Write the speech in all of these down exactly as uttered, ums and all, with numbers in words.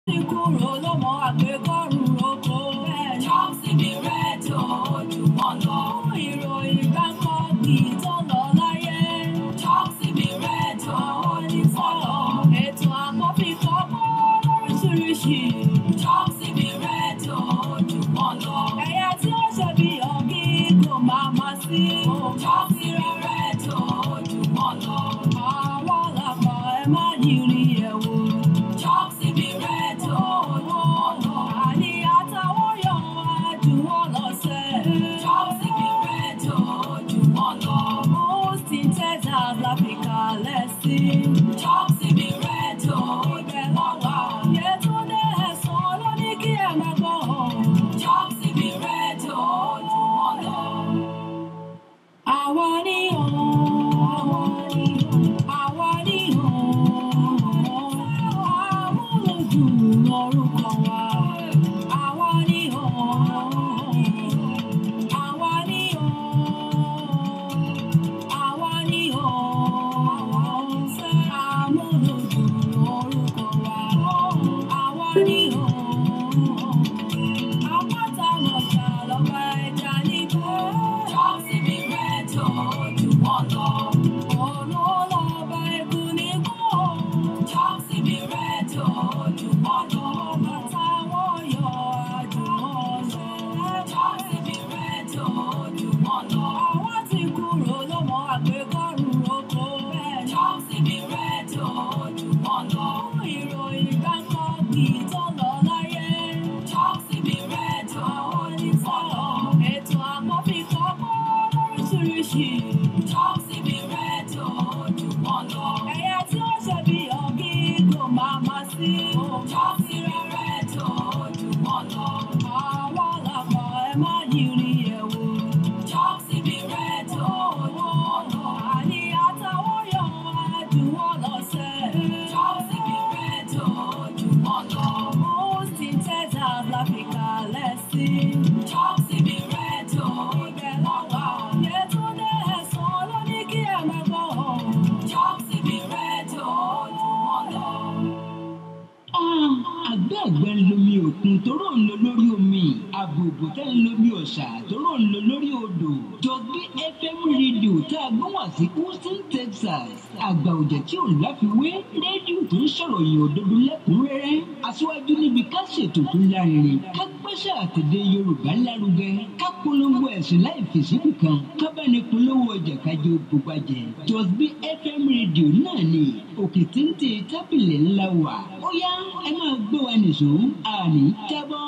Houston, Texas. Àgbà òjẹ̀ tí ò láfiwé rédíò tó ń sọ̀rọ̀ yìí òdodo lẹ́kùnrẹ́rẹ́. Aṣíwájú níbi ká ṣètò tó lárinrin. Ká gbéṣẹ́ àtẹ̀dé Yorùbá lárugẹ. Ká polongo ẹ̀sìn láì fèsì nìkan. Ká bá ní polówó ọjà kájọ gbogbo àjẹ́. Just be F M rédíò náà ni òkè téńté tábìlì ńlá wà. Ó yá ẹ máa gbé wa nìṣó. Àní jábọ́.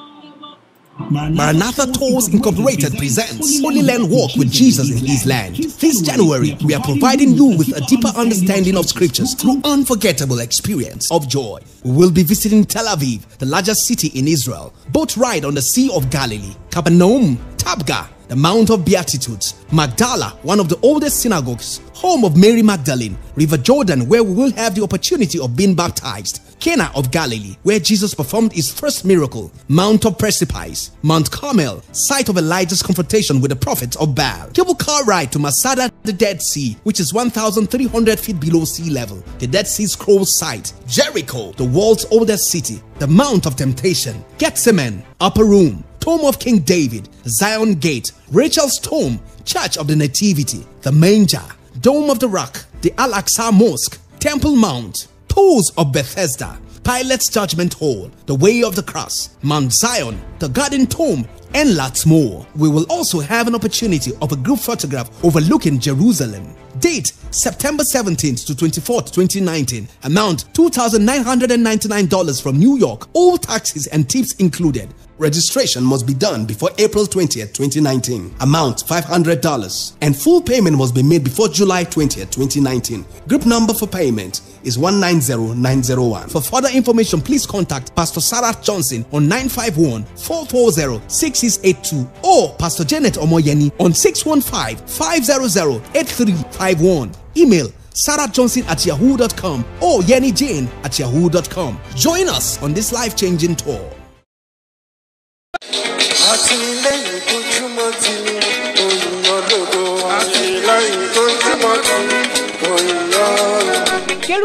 Maranatha Tours Incorporated presents Holy Land Walk with Jesus in His Land. This January, we are providing you with a deeper understanding of scriptures through unforgettable experience of joy. We will be visiting Tel Aviv, the largest city in Israel, boat ride on the Sea of Galilee, Capernaum, Tabgha, the Mount of Beatitudes, Magdala, one of the oldest synagogues, home of Mary Magdalene, River Jordan, where we will have the opportunity of being baptized, Cana of Galilee, where Jesus performed his first miracle, Mount of Precipice, Mount Carmel, site of Elijah's confrontation with the prophets of Baal, cable car ride to Masada, the Dead Sea, which is one thousand three hundred feet below sea level, the Dead Sea Scrolls site, Jericho, the world's oldest city, the Mount of Temptation, Gethsemane, Upper Room, Tomb of King David, Zion Gate, Rachel's Tomb, Church of the Nativity, the Manger, Dome of the Rock, the Al-Aqsa Mosque, Temple Mount, Pools of Bethesda, Pilate's Judgment Hall, the Way of the Cross, Mount Zion, the Garden Tomb, and lots more. We will also have an opportunity of a group photograph overlooking Jerusalem. Date September seventeenth to twenty-fourth, twenty nineteen. Amount two thousand nine hundred ninety-nine dollars from New York, all taxes and tips included. Registration must be done before April twentieth, twenty nineteen. Amount five hundred dollars. And full payment must be made before July twentieth, twenty nineteen. Group number for payment is one nine zero nine zero one. For further information, please contact Pastor Sarah Johnson on nine five one, four four zero, six six eight two or Pastor Janet Omoyeni on six one five, five zero zero, eight three five one. Email sarah johnson at yahoo dot com or yenny jane at yahoo dot com. Join us on this life-changing tour.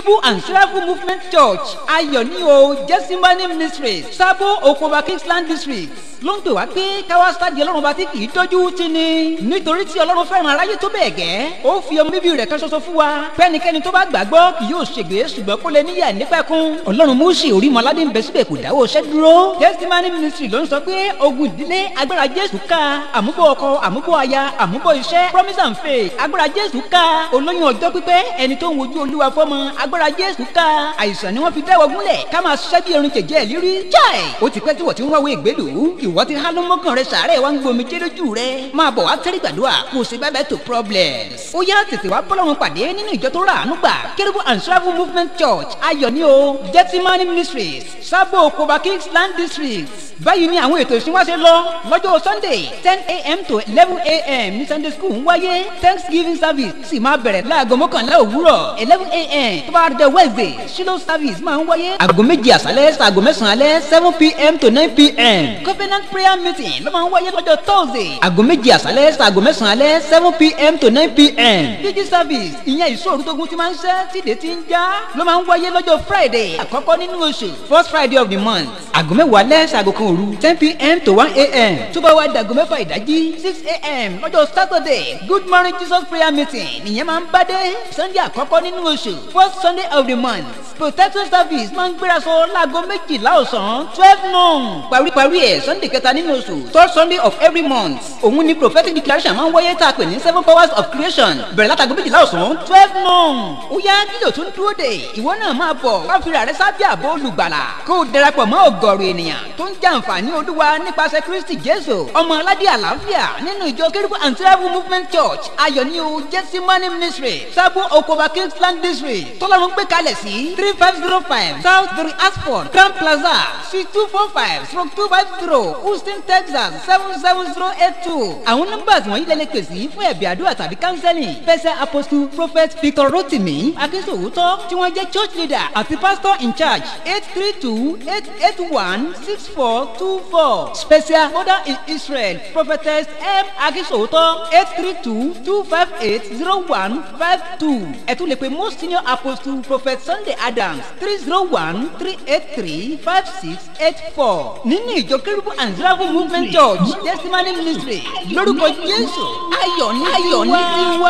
Kérúbù and Seraphim Movement Church ayọ̀ ní o Gethsemane Ministries Sabo Okoba Kingsland District ló ń pè wá pé káwá sáàdì ọlọ́run bá tí kì í dójú tì ní nítorí tí ọlọ́run fẹ́ràn aráyé tó bẹ́ẹ̀ gẹ́ ó fi ọmọ bíbí rẹ̀ kan ṣoṣo fún wa pẹ́nikẹ́ni tó bá gbàgbọ́ kì yóò ṣègbé ṣùgbọ́n kó lè níyà nípẹ̀kun ọlọ́run Mósè Orímọládé ń bẹ síbẹ̀ kò dáwọ́ iṣẹ́ dúró Gethsemane Ministry ló ń sọ pé ogun ìdílé agbára Jésù ká àmúbọ̀ ọkọ àmúbọ̀ aya àmúbọ̀ iṣẹ́ promise and faith agbára Jésù ká olóyún ọjọ́ pípẹ́ ẹni tó ń wojú Olúwa fọ́mọ agbára Jésù ká àìsàn ni wọ́n fi dáwọ́ gúnlẹ̀ ká máa ṣiṣẹ́ bí erin jẹ̀jẹ̀ lírí jáì ó ti pẹ́ tí wọ́n ti ń wáwé ìgbélú ìwọ́ ti há ló mọ́kàn rẹ sàárẹ̀ wá ń gbomi jẹ́ lójú rẹ máa bọ̀ wá tẹ́rí gbàdúrà kò sí bẹ́ẹ̀ bẹ́ẹ̀ tó problems ó yá tètè wá bọ́lọ́run pàdé nínú ìjọ tó rà àánú gbà Kérúbù and Seraphim Movement Church ayọ̀ ní o Gethsemane Ministries Sabo Okoba Kingsland District báyìí ni àwọn ètò ìsìn wá ṣe lọ lọ́jọ́ Sunday ten a.m. to eleven a.m. ní Sunday school ń wáyé Thanksgiving service sì máa bẹ̀rẹ̀ láago mọ́kànlá òwúrọ̀ eleven a.m. tó bá dé Wednesday Shiloh service máa ń wáyé aago méjì àṣálẹ́ ṣaago mẹ́sàn-án alẹ́ seven p.m. to nine p.m. Covenant prayer meeting ló máa ń wáyé lọ́jọ́ Thursday aago méjì àṣálẹ́ ṣaago mẹ́sàn-án alẹ́ seven p.m. to nine p.m. P G service ìyẹn ìṣòro tógun ti máa ń ṣẹ́ tíde ti ń já ló máa ń wáyé lọ́jọ́ Friday àkọ́kọ́ nínú oṣù first Friday of the month aago mẹ́wàá alẹ́ ṣaago kan òru ten p.m. to one a.m. tó bá wá dàgọ́ mẹ́fà ìdájí six a.m. lọ́jọ́ Saturday Good Morning Jesus prayer meeting nìyẹn máa ń bá dé Sunday àkọ́kọ́ nínú oṣù first Sunday of the month protection service máa ń gbéra sọ láago méjìlá ọ̀sán twelve noon paríparí ẹ̀ Sunday kẹta nínú oṣù third Sunday of every month òun ni prophetic declaration máa ń wáyé tá a pè ní seven powers of creation bẹ̀rẹ̀ látago méjìlá ọ̀sán twelve noon ó yá kílò tó ń dúró dé ìwọ náà máa bọ̀ wá fi rà rẹ sábẹ́ àbọ̀ olùgbàlà kó o darapọ̀ mọ́ ọ̀gọ̀rọ̀ ènìyàn tó ń jàǹfààní Olúwa nípasẹ̀ Kristi Jésù ọmọ aládé àlàáfíà nínú ìjọ Kérúbù and Seraphim Movement Church ayọ̀ ní o Gethsemane Ministry Sabo Okoba Kingsland District tọ́lọ́run gbé kalẹ̀ sí three five zero five South Three Asford Grand Plaza suite two four five stroke two five zero Houston Texas seven seven zero eight two àwọn nọ́mbà tí wọ́n yí lẹ́lẹ́ pè sí fún ẹ̀bí àdúrà tàbí counseling pẹ̀sẹ̀ apostle prophet Victor Rotimi Akínsòwòtọ́ tí wọ́n jẹ́ church leader àti pastor in charge eight three two eight eight one six four two four special mother in Israel prophetess M Akínsòwòtọ́ eight three two two five eight zero one five two ẹ tún lè pe most senior apostle prophet Sunday Adams three zero one three eight three five six eight four nínú ìjọ Kérúbù and Seraphim Movement Church Gethsemane Ministry lórúkọ Jésù ayọ̀ ní ayọ̀ ní tiwa.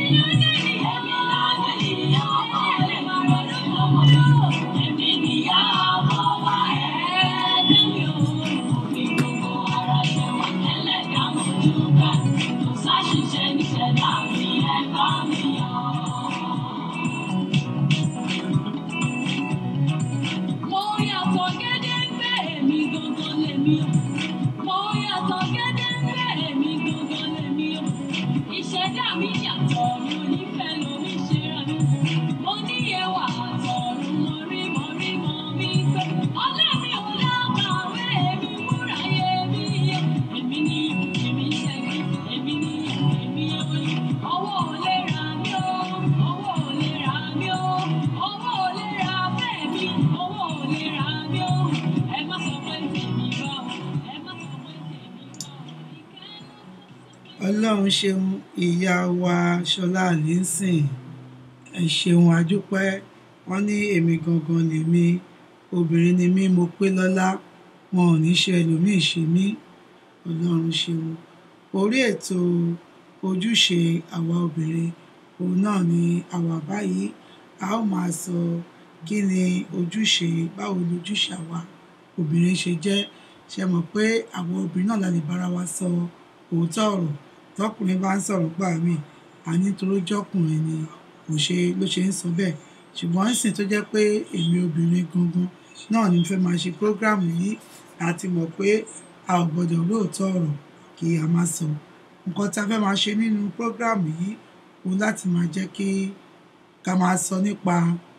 Ọlọ́run ṣeun. Ìyá wa Ṣọlá Allyson, ẹ ṣeun àdúpẹ́. Wọ́n ní èmi gangan lèmi, obìnrin ni mí, mo pé lọ́lá, wọn ò ní ṣe ẹlòmíì ṣe mí. Ọlọ́run ṣeun. Orí ètò ojúṣe àwa obìnrin, òun náà ni àwa báyìí. A ó máa sọ kí ni ojúṣe, báwo ni ojúṣe àwa obìnrin ṣe jẹ́. Ṣé mọ̀ pé àwọn obìnrin náà la lè bára wa sọ òótọ́ ọ̀rọ̀. Tọkùnrin bá ń sọ̀rọ̀ gbà mí, a ní torí jọ́kùnrin ni kò ṣe ló ṣe ń sọ bẹ́ẹ̀. Ṣùgbọ́n ìsìn tó jẹ́ pé èmi obìnrin gangan náà ni mo fẹ́ máa ṣe prógráàmù yìí, àti mọ̀ pé a ò gbọdọ̀ lóòótọ́ ọ̀rọ̀ kí a máa sọ. Nǹkan tí a fẹ́ máa ṣe nínú prógráàmù yìí, òun láti máa jẹ́ kí ká máa sọ nípa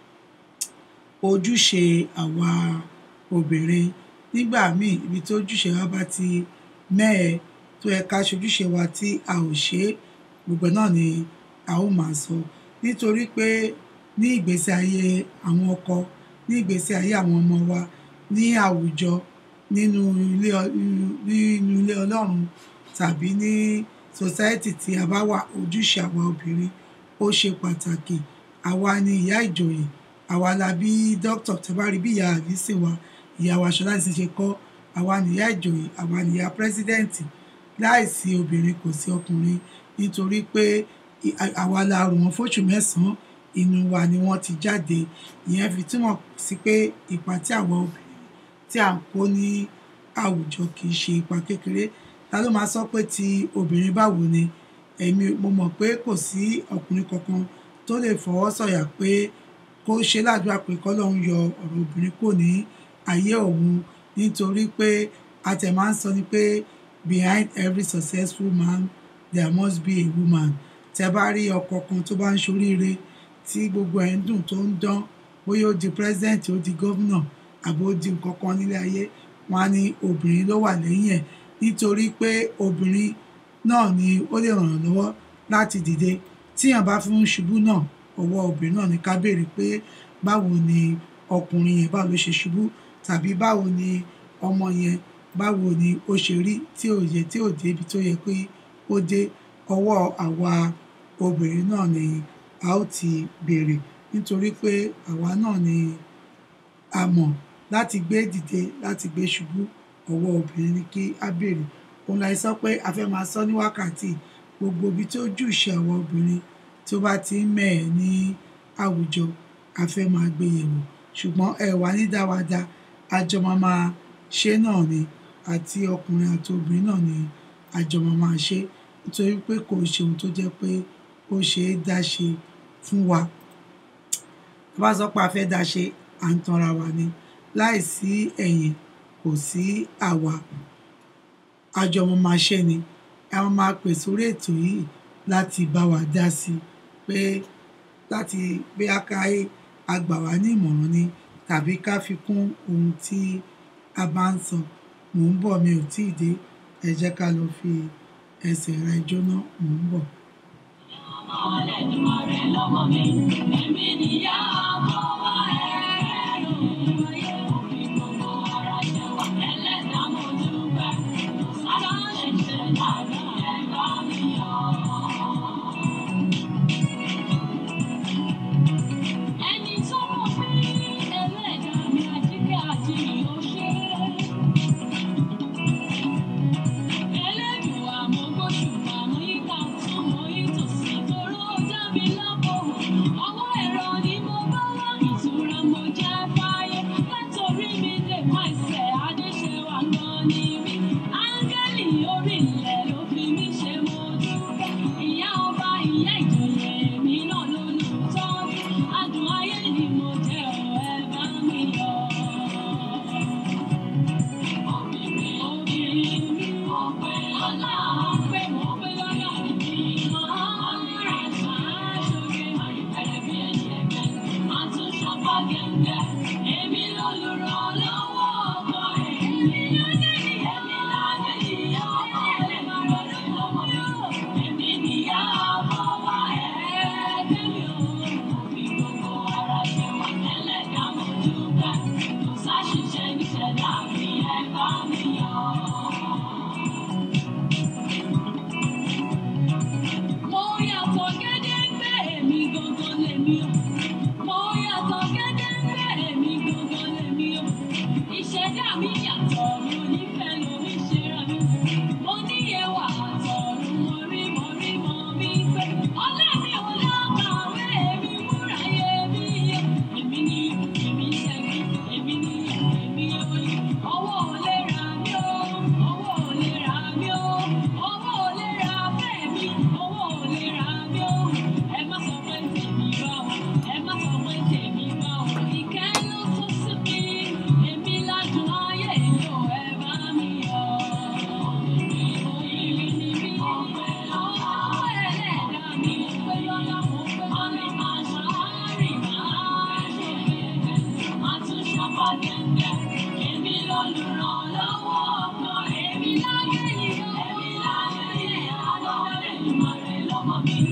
ojúṣe àwa obìnrin. Nígbà míì ibi tí ojúṣe wa bá ti mẹ́ẹ̀ tó yẹ ká ṣojúṣe wa tí a ò ṣe, gbogbo náà ni a ó máa sọ. Nítorí pé ní ìgbésí ayé àwọn ọkọ, ní ìgbésí ayé àwọn ọmọ wa, ní àwùjọ, nínú ilé nínú ilé Ọlọ́run tàbí ní society tí a bá wà, ojúṣe àwa obìnrin ó ṣe pàtàkì. Àwa ni ìyá ìjòyè, àwa la bí dókítà, tẹ́ bá rí bí ìyá Allyson wa, ìyá wa Ṣọlá Allyson ṣe kọ́, àwa ni ìyá ìjòyè, àwa ni ìyá pírẹ́sídẹ́ǹtì. Láìsí obìnrin kò sí ọkùnrin, nítorí pé àwa la rò wọ́n fóṣù mẹ́sàn-án, inú wa ni wọ́n ti jáde. Ìyẹn fi túmọ̀ sí pé ipa tí àwa obìnrin tí à ń kó ní àwùjọ kì í ṣe ipa kékeré. Ta ló máa sọ pé ti obìnrin báwo ni? Èmi mo mọ̀ pé kò sí ọkùnrin kankan tó lè fọwọ́ sọ̀yà pé kó ṣe ládùúrà pé k'Ọlọ́run yọ ọ̀rọ̀ obìnrin kúrò ní ayé òun. Nítorí pé a tẹ̀ máa ń sọ ni pé behind every successful man there must be a woman. Tẹ́ bá rí ọkọ kan tó bá ń ṣoríire, tí gbogbo ẹ̀ ń dùn tó ń dán, bóyá ó di president, ó di governor, àbí ó di nǹkan kan nílé ayé, wọn á ní obìnrin ló wà lẹ́yìn ẹ̀. Nítorí pé obìnrin náà ni ó lè ràn án lọ́wọ́ láti dìde. Tíyàn bá fún ṣubú náà, ọwọ́ obìnrin náà ni ká béèrè pé báwo ni ọkùnrin yẹn báwo ló ṣe ṣubú, tàbí báwo ni ọmọ yẹn báwo ni ó ṣe rí tí ò yẹ tí ò dé ibi tó yẹ pé ó dé. Ọwọ́ àwa obìnrin náà ni a ó ti béèrè. Nítorí pé àwa náà ni a mọ̀ láti gbé dìde, láti gbé ṣubú. Ọwọ́ obìnrin ni kí a béèrè. Òun la sọ pé a fẹ́ máa sọ ní wákàtí gbogbo ibi tí ojúṣe àwa obìnrin tó bá ti ń mẹ́ẹ̀ ní àwùjọ, a fẹ́ máa gbé yẹ̀wò. Ṣùgbọ́n ẹ wà ní dáwàdà, àjọ máa máa ṣe náà ni, àti ọkùnrin àti obìnrin náà ni àjọ máa máa ṣe. Nítorí pé kò ṣe ohun tó jẹ́ pé ó ṣe é dá ṣe fún wa. Tá bá sọ pé a fẹ́ dá ṣe, à ń tanra wa ni. Láìsí ẹ̀yin kò sí àwa. Àjọ máa máa ṣe ni. A máa máa pè sórí ètò yìí láti bá wa dá sí, pé láti bí a ká a gbà wá ní ìmọ̀ràn ni, tàbí ká fi kún ohun tí a bá ń sọ. Mò ń bọ̀, mi ò tíì dé. Ẹ jẹ́ ká lọ fi ẹsẹ̀ ra ijó náà, mò ń bọ̀. Elédùà mo gbóṣùbà, mo yíká ọ̀tún, mo yí tòsì, toró dá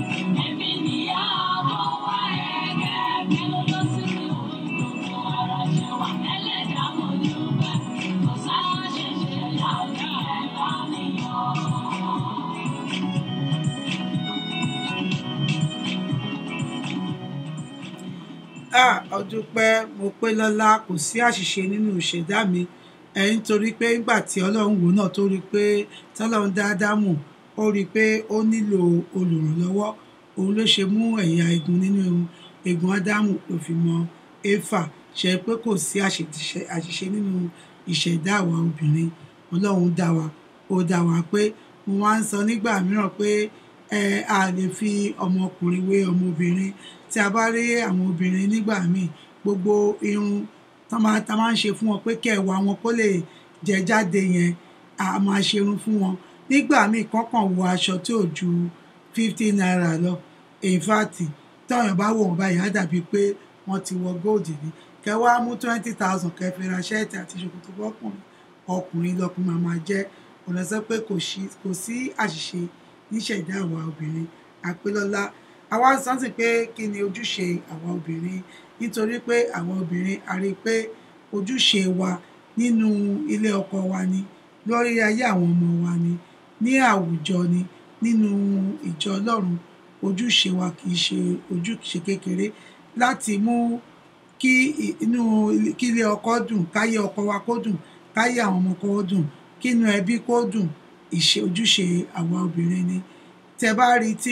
Ah, ọdún pẹ́ mo pé lọ́lá kò sí àṣìṣe nínú ìṣẹ̀dá mi ẹ̀ nítorí pé nígbà tí ọlọ́run wò náà tó rí i pé tọ́lọ́run dá Ádámù ó rí i pé ó nílò olùrànlọ́wọ́ òun ló ṣe mú ẹ̀yà igun nínú egun Ádámù ló fi mọ Éfà ṣe pé kò sí àṣìṣe nínú ìṣẹ̀dá àwa obìnrin ọlọ́run dá wa ó dá wa pé mo wá ń sọ nígbà mìíràn pé ẹ a lè fi ọmọkùnrin wé ọmọbìnrin tí a bá rí àwọn obìnrin nígbà míì gbogbo irun tá máa ń ṣe fún wọn pé kẹwàá wọn kó lè jẹ jáde yẹn a máa ṣe irun fún wọn nígbà míì kọ́kàn wọ aṣọ tí ò ju fifty naira lọ in fact táwọn bá wọ̀ wọ́n báyìí á dàbí pé wọ́n ti wọ gold ni kẹwàá mú twenty thousand kẹfì ra ṣẹ́ẹ̀tì àti ṣòkòtò fọ́kùnrin ọkùnrin lọkùnrin máa máa jẹ́ ọ̀nà sọ pé kò sí àṣìṣe níṣẹ̀dá àwa obìnrin àpélọ́lá àwa sánsìn pé kí ni ojúṣe àwa obìnrin nítorí pé àwa obìnrin a rí i pé ojúṣe wa nínú ilé ọkọ wa ni lórí ayé àwọn ọmọ wa ni ní àwùjọ ni nínú ìjọ Ọlọ́run ojúṣe wa kì í ṣe ojúṣe kékeré láti mú kí inú kí ilé ọkọ dùn káyé ọkọ wa kó dùn káyé àwọn ọmọ kó dùn kí inú ẹbí kó dùn ìṣe ojúṣe àwa obìnrin ni tẹ́ bá rí tí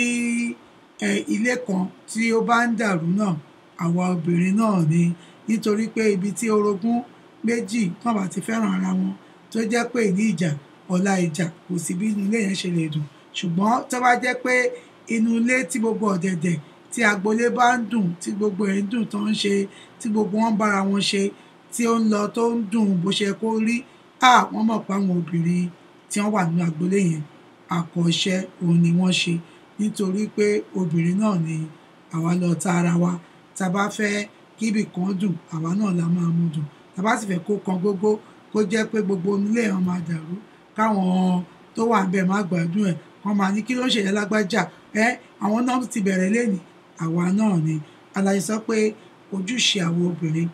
ilé kan tí ó bá ń dàrú náà àwa obìnrin náà ni nítorí pé ibi tí orogún méjì kan bá ti fẹ́ràn ara wọn tó jẹ́ pé ní ìjà ọ̀la ìjà kò sí bí inú ilé yẹn ṣe lè dùn ṣùgbọ́n tó bá jẹ́ pé inú ilé tí gbogbo ọ̀dẹ̀dẹ̀ tí agboolé bá ń dùn tí gbogbo ẹ̀ ń dùn tó ń ṣe tí gbogbo wọn bára wọn ṣe tí ó ń lọ tó ń dùn bó ṣe kó rí à wọ́n mọ̀ pé àwọn obìnrin tí wọ́n wà nínú agboolé yẹn àkọ́ṣẹ́ òun ni wọ́n ṣe nítorí pé obìnrin náà ni àwa lọ ta ara wa tá a bá fẹ́ kíbì kan dùn àwa náà la máa mú dùn tá a bá sì fẹ́ kó kan gógó kó jẹ́ pé gbogbo onílé wọn máa dàrú káwọn tó wà ń bẹ̀ má gbádùn ẹ̀ wọ́n máa ní kí ló ń ṣẹlẹ̀ lágbájá ẹ àwọn náà ti bẹ̀rẹ̀ lẹ́nìí àwa náà ni aláyé sọ pé ojúṣe àwọn obìnrin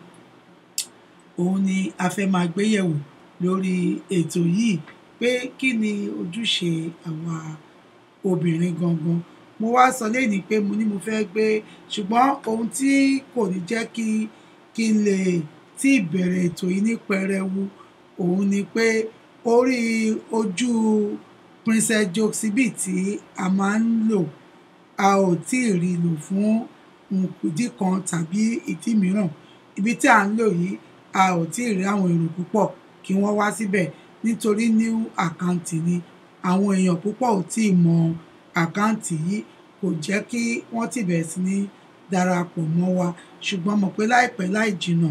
òun ni a fẹ́ máa gbé yẹ̀wò lórí ètò yìí pé kí ni ojúṣe àwa obìnrin gangan mo wá sọ lẹ́yìn pé mo ní mo fẹ́ gbé ṣùgbọ́n ohun tí kò ní jẹ́ kí kí n lè tí ìbẹ̀rẹ̀ ètò yìí ní pẹrẹwu òun ni pé orí ojú Princess Joxibee tí a máa ń lò a ò tí ì rí lò fún ìdí kan tàbí ìdí mìíràn ibi tí à ń lò yìí a ò tí ì rí àwọn èrò púpọ̀ kí wọ́n wá síbẹ̀ nítorí new àkáǹtì ni àwọn èèyàn púpọ̀ ò tí ì mọ àkáǹtì yìí kò jẹ́ kí wọ́n ti bẹ̀rẹ̀ sí ní darapọ̀ mọ́ wa ṣùgbọ́n mọ̀ pé láìpẹ́ láì jìnnà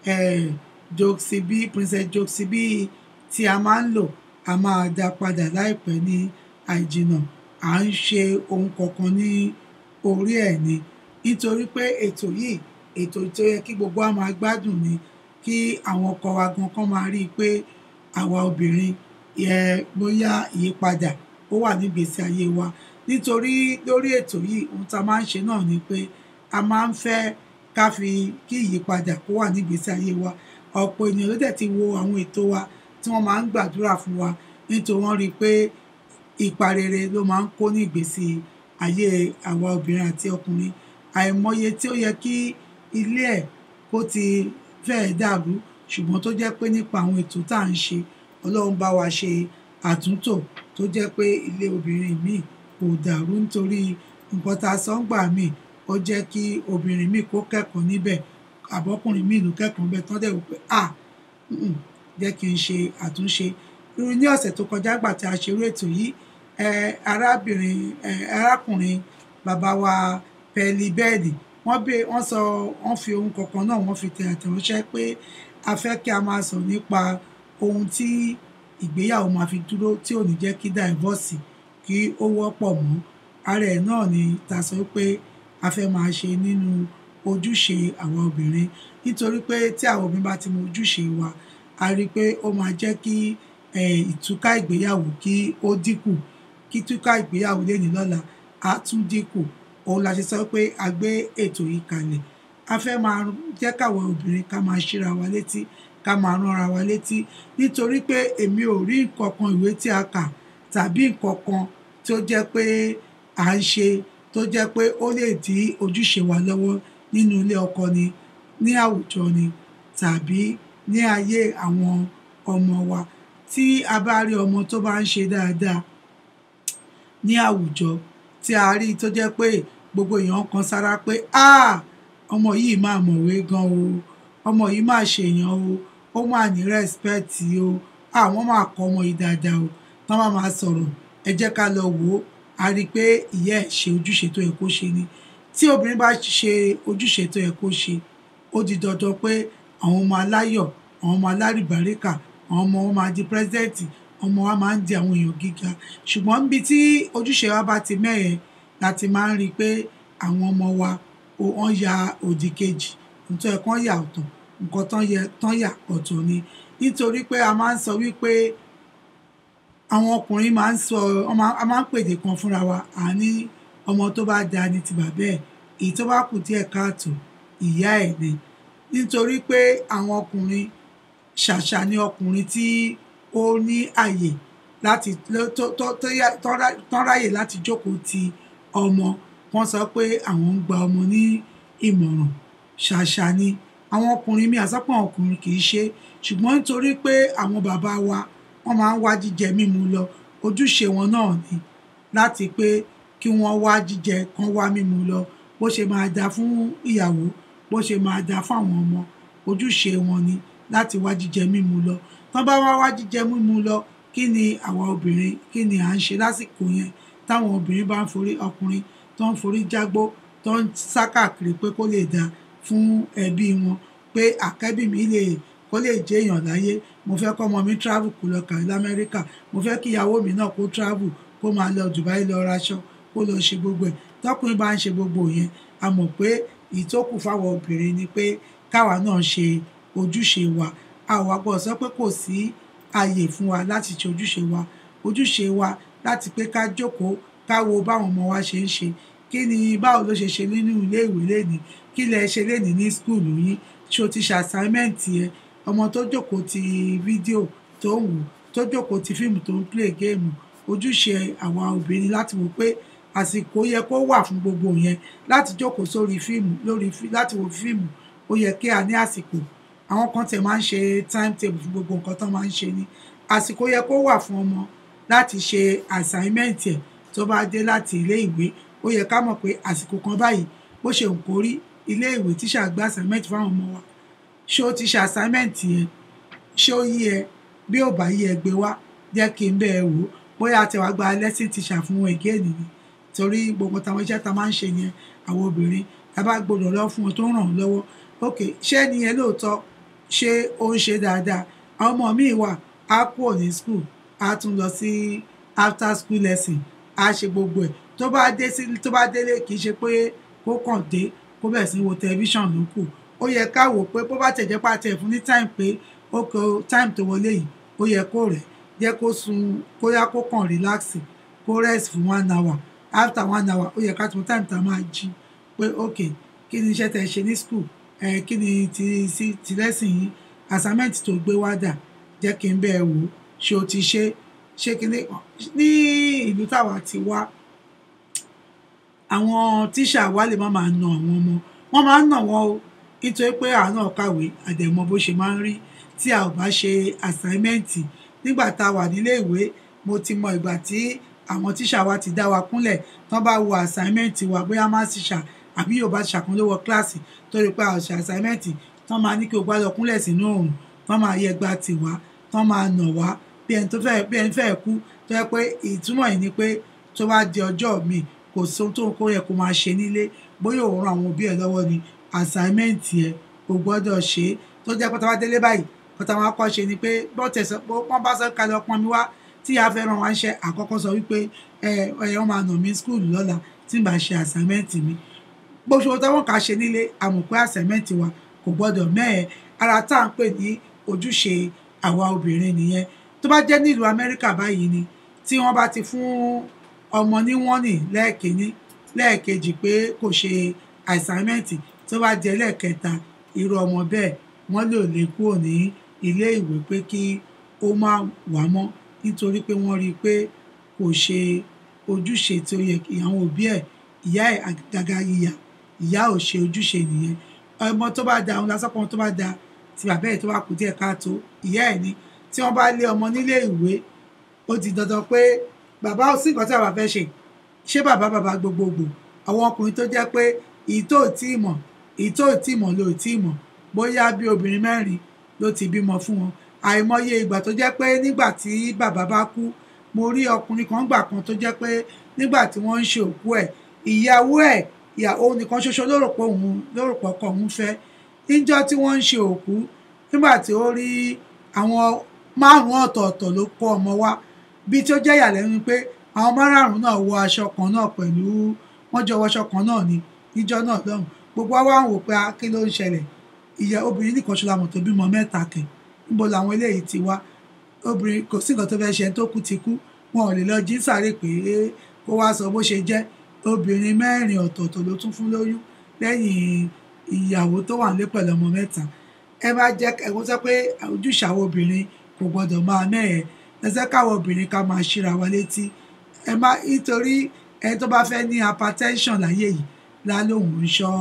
Joxibee Princess Joxibee tí a máa ń lò a máa dá padà láìpẹ́ ní àìjìnnà à ń ṣe ohun kankan ní orí ẹ̀ ni nítorí pé ètò yìí ètò tó yẹ kí gbogbo wa máa gbádùn ni kí àwọn ọkọ wa gan kan máa rí i pé àwa obìnrin yẹ bóyá ìyípadà ó wà nígbésí ayé wa nítorí lórí ètò yìí ohun tá a máa ń ṣe náà ni pé a máa ń fẹ́ ká fi kí ìyípadà kó wà nígbésí ayé wa ọ̀pọ̀ ènìyàn ló dẹ̀ ti wo àwọn ètò wa tí wọ́n máa ń gbàdúrà fún wa nítorí wọ́n rí i pé ipa rere ló máa ń kó ní ìgbésí ayé àwa obìnrin àti ọkùnrin àìmọye tí ó yẹ kí ilé ẹ̀ kó ti fẹ́ẹ̀ dàrú ṣùgbọ́n tó jẹ́ pé nípa àwọn ètò tá à ń ṣe Ọlọ́run bá wa ṣe àtúntò tó jẹ́ pé ilé obìnrin míì kò dàrú nítorí nǹkan tá a sọ ń gbà míì ó jẹ́ kí obìnrin míì kó kẹ́kọ̀ọ́ níbẹ̀ àbọ́kùnrin míì ló kẹ́kọ̀ọ́ níbẹ̀ tán dẹ̀ wò pé à jẹ́ kí n ṣe àtúnṣe irú ní ọ̀sẹ̀ tó kọjá gbà tí a ṣe irú ètò yìí arábìnrin arákùnrin bàbá wa pẹ̀lú bẹ́ẹ̀dì wọ́n bẹ wọ́n sọ wọ́n fi ohun kankan náà wọ́n fi tẹ àtẹ̀ránṣẹ́ pé a fẹ́ kí a máa sọ nípa ohun tí ìgbéyàwó máa fi dúró tí ò ní jẹ́ kí dàìvọ́ọ̀sì kí ó wọ́pọ̀ mọ́ ara ẹ̀ náà ni ta sọ pé a fẹ́ máa ṣe nínú ojúṣe àwọn obìnrin nítorí pé tí àwọn obìnrin bá ti mọ ojúṣe wa a rí i pé ó máa jẹ́ kí ìtúká ìgbéyàwó kí ó dínkù kí túká ìgbéyàwó lè ní lọ́la á tún dínkù òun la ṣe sọ pé a gbé ètò yìí kalẹ̀ a fẹ́ máa jẹ́ káwọn obìnrin ká máa ṣíra wa létí ká máa ránra wa létí nítorí pé èmi ò rí nǹkan kan ìwé tí a kà tàbí nǹkan kan tó jẹ́ pé à ń ṣe tó jẹ́ pé ó lè dí ojúṣe wa lọ́wọ́ nínú ilé ọkọ ni ní àwùjọ ni tàbí ní ayé àwọn ọmọ wa tí a bá rí ọmọ tó bá ń ṣe dáadáa ní àwùjọ tí a rí tó jẹ́ pé gbogbo èèyàn kan sára pé ah ọmọ yìí máa mọ̀wé gan o ọmọ yìí máa ṣèyàn o ó máa ní respect o àwọn máa kọ́ ọmọ yìí dáadáa o tán máa máa sọ̀rọ̀ ẹ jẹ́ ká lọ wò ó a rí i pé ìyá ẹ̀ ṣe ojúṣe tó yẹ kó ṣe ni tí obìnrin bá ṣe ojúṣe tó yẹ kó ṣe ó di dandan pé àwọn ọmọ aláyọ̀ àwọn ọmọ alárìbáríkà àwọn ọmọ wọn máa di pírẹsidẹ́ǹtì ọmọ wa máa ń di àwọn èèyàn gíga ṣùgbọ́n níbi tí ojúṣe wa bá ti mẹ́ẹ̀ẹ́ láti máa ń rí i pé àwọn ọmọ wa wọ́n ya òdì kejì nítorí kan yà ọ̀tọ̀ nǹkan tán yà ọ̀tọ̀ ni nítorí pé a máa ń sọ wípé àwọn ọkùnrin máa ń sọ a máa ń pèdè kan fúnra wa à ní ọmọ tó bá da ni ti bàbá ẹ̀ èyí tó bá kù díẹ̀ káàtó ìyá ẹ̀ ni nítorí pé àwọn ọkùnrin ṣàṣà ni ọkùnrin tí ó ní àyè láti tán ráyè láti jókòó ti ọmọ wọ́n sọ pé àwọn ń gba ọmọ ní ìmọ̀ràn ṣàṣà ni àwọn ọkùnrin mi àsọpọ̀ ọkùnrin kì í ṣe ṣùgbọ́n nítorí pé àwọn bàbá wa wọ́n máa ń wá jíjẹ mímu lọ ojúṣe wọn náà ni láti pé kí wọ́n wá jíjẹ kán wá mímu lọ bó ṣe máa da fún ìyàwó bó ṣe máa da fún àwọn ọmọ ojúṣe wọn ni láti wá jíjẹ mímu lọ tán bá wá wá jíjẹ mímu lọ kí ni àwa obìnrin kí ni à ń ṣe lásìkò yẹn táwọn obìnrin bá ń forí ọkùnrin tó ń forí jágbó tó ń sá káàkiri pé kó lè dáa fún ẹbí wọn pé àkẹ́bí mi lè kó lè jẹ́ èèyàn láyé mo fẹ́ kọ́ ọmọ mi travel kó lọ kàwé lamẹ́ríkà mo fẹ́ kí ìyàwó mi náà kó travel kó máa lọ Dubai lọ raṣọ kó lọ ṣe gbogbo ẹ̀ tọkùnrin bá ń ṣe gbogbo yẹn a mọ̀ pé ìtókù fáwọn obìnrin ni pé káwa náà ṣe ojúṣe wa a ò wá gbọ́dọ̀ sọ pé kò sí ààyè fún wa láti ṣe ojúṣe wa ojúṣe wa láti pé ká jókòó ká wo báwọn ọmọ wa ṣe ń ṣe kí ni báwo ló ṣe ṣe nínú ilé ìwé lénìí kí lẹ ṣe lénìí ní skúlù yín ṣó ti ṣe àsáímẹ́ǹtì ẹ ọmọ tó jókòó ti fídíò tó ń wò tó jókòó ti fíìmù tó ń play géèmù ojúṣe àwa obìnrin láti wò pé àsìkò yẹ kó wà fún gbogbo yẹn láti jókòó sórí fíìmù lórí láti wo fíìmù ó yẹ kí a ní àsìkò àwọn kan tẹ̀ máa ń ṣe time table fún gbogbo nǹkan tó máa ń ṣe ni àsìkò yẹ kó wà fún ọmọ láti ṣe àsáímẹ́ǹtì ẹ̀ tó bá dé láti ilé ìwé ó yẹ ká mọ̀ pé àsìkò kan báyìí bó ṣe ń kórí ilé ìwé tíṣà gbé assignment fáwọn ọmọ wa ṣé ó ti ṣe assignment yẹn ṣé ó yí ẹ bí ò bá yí ẹ gbé wá jẹ́ kí n bẹ́ẹ̀ wò bóyá àti wàá gba lesson teacher fún wọn again ni torí gbogbo táwọn iṣẹ́ tá máa ń ṣe yẹn àwọn obìnrin tá bá gbọdọ̀ lọ fún wọn tó ń ràn wọ́n lọ́wọ́ ok ṣé nìyẹn lóòótọ́ ṣé ó ń ṣe dáadáa àwọn ọmọ míì wà á kúrò ní school á tún lọ sí after school lesson á ṣe gbogbo ẹ̀ tó bá dé sí tó bá délé kì í ṣe pé kó kàn dé kó bẹ̀rẹ̀ sí wo tẹlifíṣàn ló kù ó yẹ ká wò pé bó bá tẹ̀jẹ́ pàtẹ́ fún ní time pé ó kọ time tó wọlé yìí ó yẹ kó rẹ̀ jẹ́ kó sun kó yá kó kàn relax kó rest fún one hour after one hour ó yẹ ká tún time tá a máa jí pé ok kí ni iṣẹ́ tẹ̀ ṣe ní school ẹ̀ kí ni ti sí ti lẹ́sìn yìí assignment tó gbé wá dà jẹ́ kí n bẹ́ẹ̀ wò ṣé o ti ṣe ṣé kí ni ní ìlú táwa ti wá àwọn tíṣà wa lè má máa na àwọn ọmọ wọn máa ń nà wọn o nítorí pé àwọn náà kàwé àdẹ̀mọ bó ṣe máa ń rí tí a ò bá ṣe àsáímẹ́ǹtì nígbà tá a wà nílé ìwé mo ti mọ ìgbà tí àwọn tíṣà wa ti dá wa kúnlẹ̀ tán bá wo àsáímẹ́ǹtì wa bóyá má tíṣà àbí yóò bá ṣàkún lówó kíláàsì torí pé àwọn ṣe àsáímẹ́ǹtì tán máa ní kí o gbá lọ kúnlẹ̀ sínú òòrùn tán máa yẹ gba tiwa tán máa nà wá bí ẹni tó fẹ́ bí ẹni fẹ́ kú tó yẹ pé ìtumọ̀ yìí ni pé tó bá di ọjọ́ mi kò sóhun tó kó yẹ kó máa ṣe nílé bóyá òun ran àwọn òbí ẹ lọ́wọ́ ni assignment yẹ kò gbọ́dọ̀ ṣe é tó jẹ́ pátá wá délé báyìí pátá wọn kọ́ ṣe ni pé bọ́tẹ̀ sọ pé wọ́n bá sọ kalẹ̀ ọpọ́n mi wá tí a fẹ́ ràn wá ń ṣe àkọ́kọ́ sọ wípé ẹ ẹ wọ́n máa nà mí school lọ́la tí n bá ṣe assignment mi gbogbo táwọn kà ṣe nílé àmọ̀ pé assignment wa kò gbọ́dọ̀ mẹ́ẹ̀ ara tá à ń pè ní ojúṣe àwa obìnrin nìyẹn tó bá jẹ́ nílùú Amẹ́ríkà báyìí ni tí wọ́n bá ti fún ọmọ ní wọ́n nì lẹ́ẹ̀kínní lẹ́ẹ̀kejì pé kò ṣe assignment tó bá jẹ́ lẹ́ẹ̀kẹta irú ọmọ bẹ́ẹ̀ wọ́n lè lè kúrò ní ilé ìwé pé kí ó má wá mọ́ nítorí pé wọ́n rí i pé kò ṣe ojúṣe tí ó yẹ kí àwọn òbí ẹ̀ ìyá ẹ̀ àgàgà ìyá ìyá ò ṣe ojúṣe nìyẹn ọmọ tó bá da òun lásán kan tó bá da tí bàbá ẹ̀ tó bá kù díẹ̀ káàtó ìyá ẹ̀ ni tí wọ́n bá lé ọmọ nílé ìwé ó ti dandan pé bàbá ò sí nǹkan tí bàbá fẹ́ ṣe ṣé bàbá bàbá gbogbogbò àwọn ọkùnrin tó jẹ́ pé ìtò tí ì mọ̀ ìtò tí ì mọ̀ ló tí ì mọ̀ bóyá bí obìnrin mẹ́rin ló ti bímọ fún wọn àìmọye ìgbà tó jẹ́ pé nígbà tí bàbá bá kú mo rí ọkùnrin kan gbà kan tó jẹ́ pé nígbà tí wọ́n ń ṣe òkú ẹ̀ ìyàwó ẹ̀ ìyàwó nìkan ṣoṣo ló rò pé òun ló rò pé ọkọ òun fẹ́ níjọ́ tí wọ́n ń ṣe òkú nígbà tí ó rí àwọn márùn-ún ọ̀tọ̀ọ̀tọ̀ ló kó ọmọ wá bí tí ó jẹ́ ìyàlẹ́nu pé àwọn márùn-ún náà wọ aṣọ kan náà pẹ̀lú wọ́n jọ wọṣọ kan náà ní níjọ́ náà lọ́hùn gbogbo wa wá ń wò pé kí ló ń ṣẹlẹ̀ ìyá obìnrin nìkan ṣọlá mọ̀ tó bímọ mẹ́ta kẹ̀ níbo làwọn eléyìí ti wá obìnrin kò sí nǹkan tó fẹ́ ṣe tó kú ti kú wọn ò lè lọ jí sáré pé kó wá sọ bó ṣe jẹ́ obìnrin mẹ́rin ọ̀tọ̀ọ̀tọ̀ ló tún fún lóyún lẹ́yìn ìyàwó tó wà nílé pẹ̀lú ọmọ mẹ́ta ẹ má jẹ́ ẹ̀kọ́ sọ pé ojúṣe àwọn obìnrin kò gbọ́dọ̀ máa mẹ́ẹ̀ẹ́ ẹsẹ̀ káwọn obìnrin ká máa ṣíra wa létí ẹ má nítorí ẹni tó bá fẹ́ ní hypertension láyé yìí lálóhùn ń ṣọ́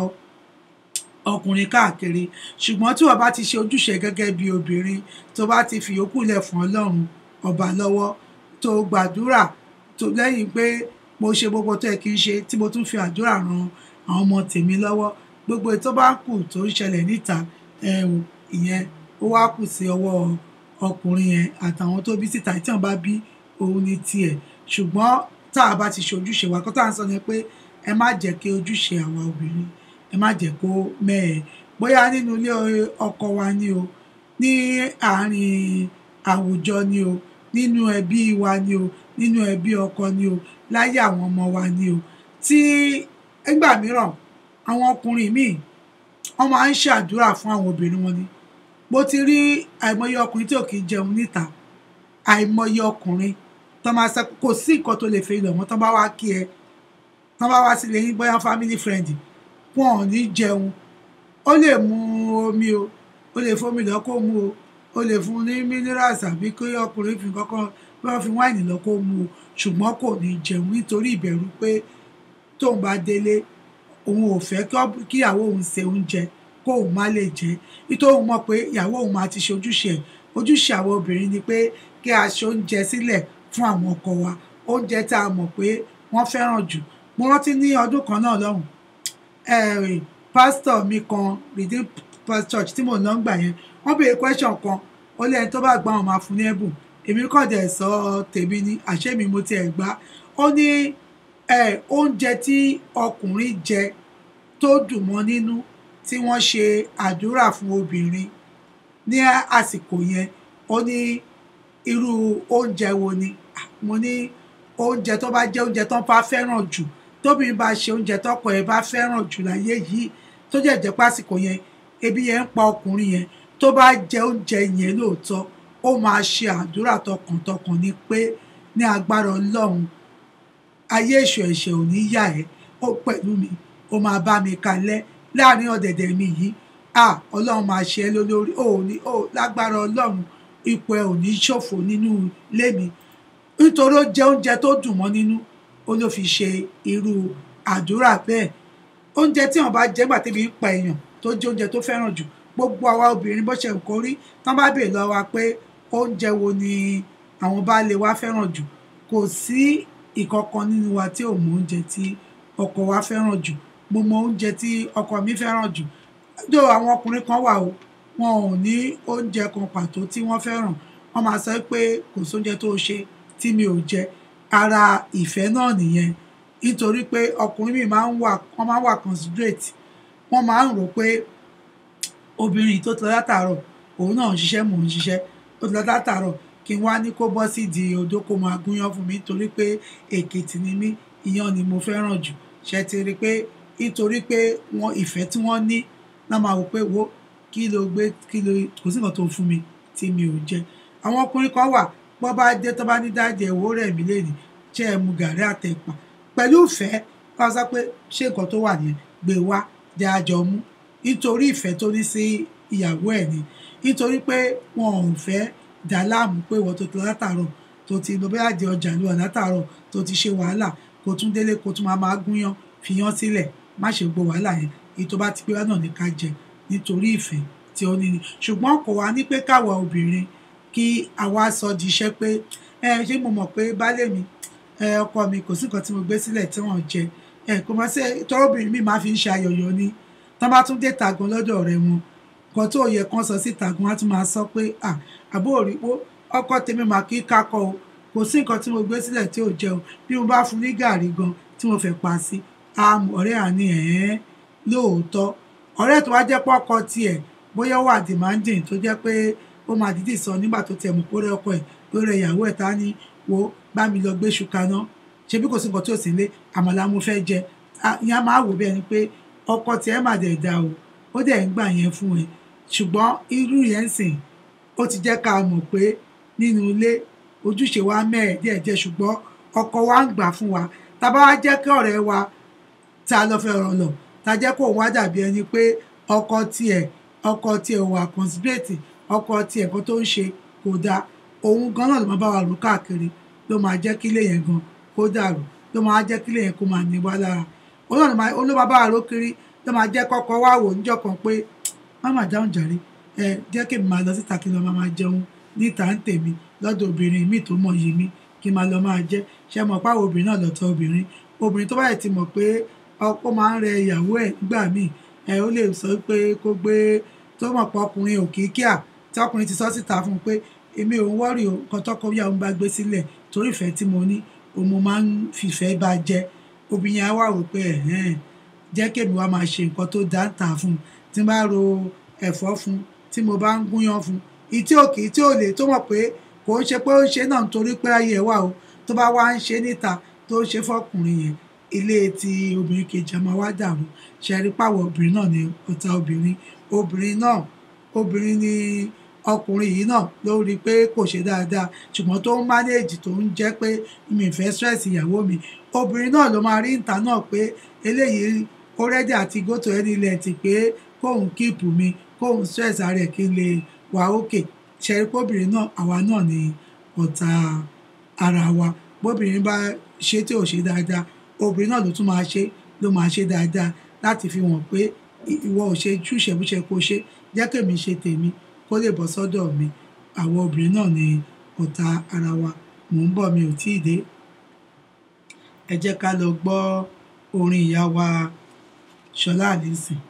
ọkùnrin káàkiri ṣùgbọ́n tí wọ́n bá ti ṣe ojúṣe gẹ́gẹ́ bí obìnrin tó bá ti fi yòókù lẹ̀ fún ọlọ́run ọba lọ́wọ́ tó gbàdúrà tó lẹ́yìn pé mo ṣe gbogbo tó yẹ kí n ṣe tí mo tún fi àdúrà ran àwọn ọmọ tèmi lọ́wọ́ gbogbo tó bá kù tó ń ṣẹlẹ̀ níta ẹ̀hún ìyẹn ó wá kù sí ọwọ́ ọkùnrin yẹn àtàwọn tó bí síta tí wọ́n bá bí òun ní tiẹ̀ ṣùgbọ́n tá a bá ti ṣe ojúṣe wa kó tá à ń sọ ni pé ẹ má jẹ́ kí ojúṣe àwa obìnrin ẹ má jẹ́ kó mẹ́ẹ̀ bóyá nínú ilé ọkọ wa ni o ní àárín àwùjọ ni o nínú ẹbí wa ni o nínú ẹbí ọkọ ni o láyé àwọn ọmọ wa ni o tí nígbà mìíràn àwọn ọkùnrin míì wọ́n máa ń ṣàdúrà fún àwọn obìnrin wọn ni mo ti rí àìmọye ọkùnrin tí ò kì í jẹun níta àìmọye ọkùnrin tó máa sọ kò sí nǹkan tó lè fẹ́ lọ wọn tó bá wá kí ẹ tó bá wá sílé yín bóyá family friend wọn ò ní jẹun ó lè mu omi o ó lè fómi lọ kó mu o ó lè fún ní minerals àbí kí ọkùnrin fi kọ́kọ́ bí wọ́n fi wáìnì lọ kó mu o ṣùgbọ́n kò ní jẹun nítorí ìbẹ̀rù pé tóun bá délé òun ò fẹ́ kí ìyàwó òun ṣe oúnjẹ kó òun má lè jẹ nítorí òun mọ̀ pé ìyàwó òun máa ti ṣe ojúṣe ẹ̀ ojúṣe àwọn obìnrin ni pé kí a ṣe oúnjẹ sílẹ̀ fún àwọn ọkọ wa oúnjẹ tá a mọ̀ pé wọ́n fẹ́ràn jù mo rántí ní ọdún kan náà lọ́hùn pásítọ̀ mi kan Redeemed Church tí mò ń lọ ń gbà yẹn wọ́n béèrè question kan ó lẹ́yìn tó bá gbà wọn máa fún ní ẹ̀bùn èmi kàn dẹ̀ sọ tèmi ní àṣẹ mi mo tiẹ̀ gbà ó ní oúnjẹ tí ọkùnrin jẹ tó dùn mọ́ nínú tí wọ́n ṣe àdúrà fún obìnrin ní àsìkò yẹn ó ní irú oúnjẹ wo ni mo ní oúnjẹ tó bá jẹ́ oúnjẹ tó bá fẹ́ràn jù tóbìnrin bá ṣe oúnjẹ tọkọ ẹ̀ bá fẹ́ràn jù láyé yìí tó jẹ́ jẹ́ pásìkò yẹn ebi yẹn ń pa ọkùnrin yẹn tó bá jẹ oúnjẹ yẹn lóòótọ́ ó máa ṣe àdúrà tọkàntọkàn ni pé ní agbára Ọlọ́run ayé èṣù ẹ̀ṣẹ̀ ò ní yà ẹ́ ó pẹ̀lú mi ó máa bá mi kalẹ̀ láàrin ọ̀dẹ̀dẹ̀ mi yìí à Ọlọ́run máa ṣe ẹ́ lólórí ó ní ó lágbára Ọlọ́run ipò ẹ̀ ò ní ṣòfò nínú ilé mi nítorí ó jẹ oúnjẹ tó dùn mọ́ nínú ó ló fi ṣe irú àdúrà bẹ́ẹ̀ oúnjẹ tí wọ́n bá jẹ gbà tẹ́bi ń pa èèyàn tó jẹ oúnjẹ tó fẹ́ràn jù gbogbo àwa obìnrin bó ṣe nǹkan rí tán bá bèèrè lọ wa pé oúnjẹ wo ni àwọn baálé wa fẹ́ràn jù kò sí ìkọ̀kan nínú wa tí ò mọ oúnjẹ tí ọkọ wa fẹ́ràn jù mo mọ oúnjẹ tí ọkọ mi fẹ́ràn jù dó àwọn ọkùnrin kan wà o wọn ò ní oúnjẹ kan pàtó tí wọ́n fẹ́ràn wọ́n máa sọ pé kò sóúnjẹ tó ṣe tí mi ò jẹ ara ìfẹ́ náà nìyẹn nítorí pé ọkùnrin mi máa ń wà wọ́n máa ń wà considerate wọ́n máa ń rò pé obìnrin tó ti lọ látàárọ̀ òun náà ń ṣiṣẹ́ mò ń ṣiṣẹ́ ó ti lọ látàárọ̀ kí n wá ní kó bọ́ sí di odó kó máa gúnyán fún mi nítorí pé èkìtì ni mí iyán ni mo fẹ́ràn jù ṣe ti rí pé nítorí pé wọn ìfẹ́ tí wọ́n ní náà máa wò pé wo kí ló gbé kí ló kò sí nǹkan tó fún mi tí mi ò jẹ àwọn ọkùnrin kan wà bọ́ bá dé tó bá ní dáàdì ẹ̀wọ́ rẹ̀ mí lẹ́nu jẹ́ ẹ mu gàrí àtẹ̀pà pẹ̀lú ìfẹ́ káwọn sọ pé ṣé nǹkan tó wà nìyẹn gbé wá jẹ́ àjọ mú nítorí ìfẹ́ tó ní sí ìyàwó ẹ̀ ni nítorí pé wọn ò fẹ́ dá láàmú pé wọ́n tó ti látàárọ̀ tó ti lọ bẹ́ẹ̀ àjẹ ọjà lọ látàárọ̀ tó ti ṣe wàhálà kó tún délé kó tún máa máa gúnyán fiyán sílẹ̀ má ṣe gbọ́ wàhálà yẹn èyí tó bá ti pé wá náà ní ká jẹ nítorí ìfẹ́ tí ó ní ni ṣùgbọ́n kò wá ní pé káwa obìnrin kí àwa sọ di iṣẹ́ pé ẹ ṣé mo mọ̀ pé baálé mi ẹ ọkọ mi kò sí nǹkan tí mo gbé sílẹ̀ tí wọ́n jẹ ẹ kò máa ṣe tọ́rọ́bìnrin mi máa fi ń ṣe ayọ̀yọ̀ ni tán bá tún dé tàgùn lọ́dọ̀ ọ̀rẹ́ wọn nǹkan tó yẹ kán sọ sí tàgùn wọn á tún máa sọ pé à àbó òrìpó ọkọ tèmi mà kí kákọ o kò sí nǹkan tí mo gbé sílẹ̀ tí ò jẹun bí mo bá fún ní gàrí gan tí mo fẹ́ pa sí ọ̀rẹ́ àní ẹ̀ẹ́n lóòótọ́ ọ̀rẹ́ tó wá jẹ́ pé ọkọ tiẹ̀ bóyá wà demanding tó jẹ́ pé ó máa dídì sọ nígbà tó tẹ̀ mú kórè ọkọ ẹ̀ lórí ìyàwó ẹ̀ tá ní wo bá mi lọ gbé ṣùkà náà ṣebí kò sí nǹkan tí ò sí lé àmàlà mo fẹ́ jẹ ìyá máa wò bí ẹni pé ọkọ tiẹ̀ mà dẹ̀ dá o ó dẹ̀ ń gbà yẹn fún ẹ ṣùgbọ́n irú yẹn ń sìn ó ti jẹ́ ká mọ̀ pé nínú ilé ojúṣe wa mẹ́ẹ̀ díẹ̀ díẹ̀ ṣùgbọ́n ọkọ wa ń gbà fún wa tá bá wá jẹ́ kí ọ̀rẹ́ wa tá a lọ fẹ́ ràn lọ tá jẹ́ kó wá dàbí ẹni pé ọkọ tiẹ̀ ọkọ tiẹ̀ wà considerate ọkọ tiẹ̀ kan tó ń ṣe kò dáa òun gan náà ló máa bá wa rò káàkiri ló máa jẹ́ kílé yẹn gan kó dàrú ló máa jẹ́ kílé yẹn kó máa ní wá lára òun náà ló máa bá wa rò kiri ló máa jẹ́ kọ́kọ́ wá wò níjọ́ kan pé má má dáhùn jàre ẹ jẹ́ kí mi máa lọ síta kí n lọ máa máa jẹun níta ń tèmi lọ́dọ̀ obìnrin míì tó mọ̀ yìí mi kí n máa lọ máa jẹ́ ṣe mọ̀ páwọn obìnrin náà lọ́tọ̀ obìnrin obìnrin tó bá yẹ ti mọ̀ pé ọkọ máa ń rẹ ìyàwó ẹ̀ nígbà míì ẹ ó lè sọ pé kó gbé tó mọ̀ pé ọkùnrin ò kì í kíà tí ọkùnrin ti sọ síta fún un pé èmi ò ń wọ́rì o nǹkan tọ́kọ yà ń bá gbé sílẹ̀ torí ìfẹ́ tí mo ní òun mo máa ń fìfẹ́ bá jẹ obìnrin á wà wò pé ẹ̀hẹ́n jẹ́ kémi wá máa ṣe nǹkan tó dá ń tà fún un tí n bá ro ẹ̀fọ́ fún un tí mo bá ń gúnyán fún un ìtí òkè tí ò lè tó mọ̀ pé kò ń ṣe pé ó ń ṣe náà nítorí pé ayé ẹ̀ wà o tó bá wá ń ṣe níta tó ń ṣe fọkùnrin yẹn ilé ti obìnrin kejì a máa wá dàrú ṣe rí pàwọ̀ obìnrin náà ní ọ̀tá obìnrin obìnrin náà obìnrin ni ọkùnrin yìí náà ló rí i pé kò ṣe dáadáa ṣùgbọ́n tó ń mánéèjì tó ń jẹ́ pé mi ì fẹ́ stress ìyàwó mi obìnrin náà ló máa rí ìta náà pé eléyìí ó rẹ́dí àti gótò ẹni ilẹ̀ ti pé kóun kíìpù mi kóun stress ara ẹ̀ kí n lè wà ókè ṣe rí pé obìnrin náà àwa náà ni ọ̀tá ara wa bóbìnrin bá ṣe tí ò ṣe dáadáa obìnrin náà ló tún máa ṣe ló máa ṣe dáadáa láti fi hàn pé ìwọ ò ṣe júṣe bó ṣe kó ṣe jẹ́ kèmi ṣe tèmi kó lè bọ́ sọ́dọ̀ mi àwọn obìnrin náà ni ọ̀tá ara wa mò ń bọ̀ mi ò tí ì dé ẹ jẹ́ ká lọ gbọ́ orin ìyá wa Ṣọlá Allyson.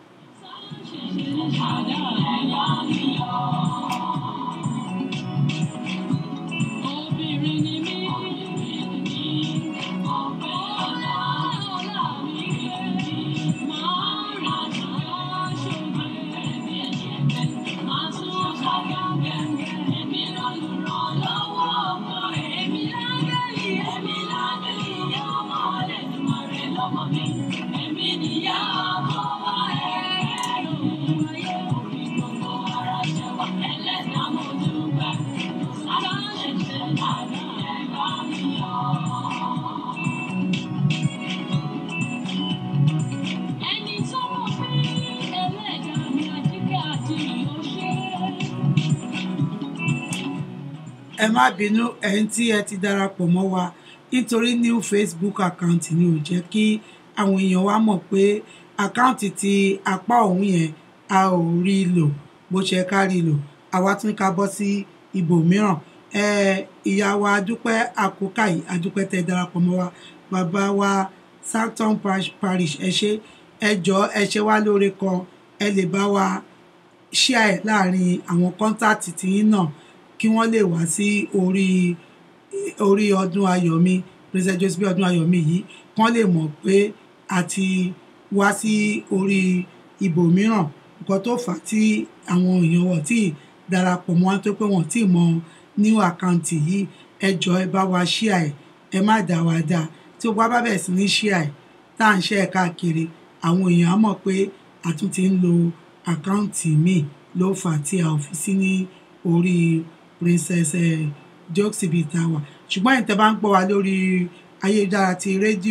ẹ má bínú ẹ̀yin tí ẹ ti darapọ̀ mọ́ wa nítorí new Facebook account ni ò jẹ́ kí àwọn èèyàn wa mọ̀ pé àkáǹtì ti apá ọ̀hún yẹn a ò rí lò bó ṣe ká rí lò àwa tún ká bọ́ sí ibòmíràn ẹ ìyá wa adúpẹ́ àkókò yìí adúpẹ́ tẹ darapọ̀ mọ́ wa bàbá wa Sanctum Parish ẹ ṣé ẹ jọ̀ọ́ ẹ ṣe wá lóore kan ẹ lè bá wa share ẹ̀ láàrin àwọn kọ́ńtàtì tiyín náà kí wọ́n lè wá sí orí orí ọdún ayọ̀mí President Joseph ọdún ayọ̀mí yìí kán lè mọ̀ pé a ti wá sí orí ibòmíràn nǹkan tó fà á tí àwọn èèyàn wọ̀ tí darapọ̀ mọ́ tó pé wọ́n tí mọ new account yìí ẹ jọ̀ọ́ ẹ bá wa share ẹ̀ ẹ má dá wa dá tí ó bá bá bẹ̀rẹ̀ sí ní share ẹ̀ tá à ń share ẹ̀ káàkiri àwọn èèyàn á mọ̀ pé a tún ti ń lo àkáǹtì míì ló fà á tí a ò fi sí ní orí Princess Jokes ibi ìta wà ṣùgbọ́n ìtẹ́ bá ń gbọ́ wa lórí ayélujára ti rédíò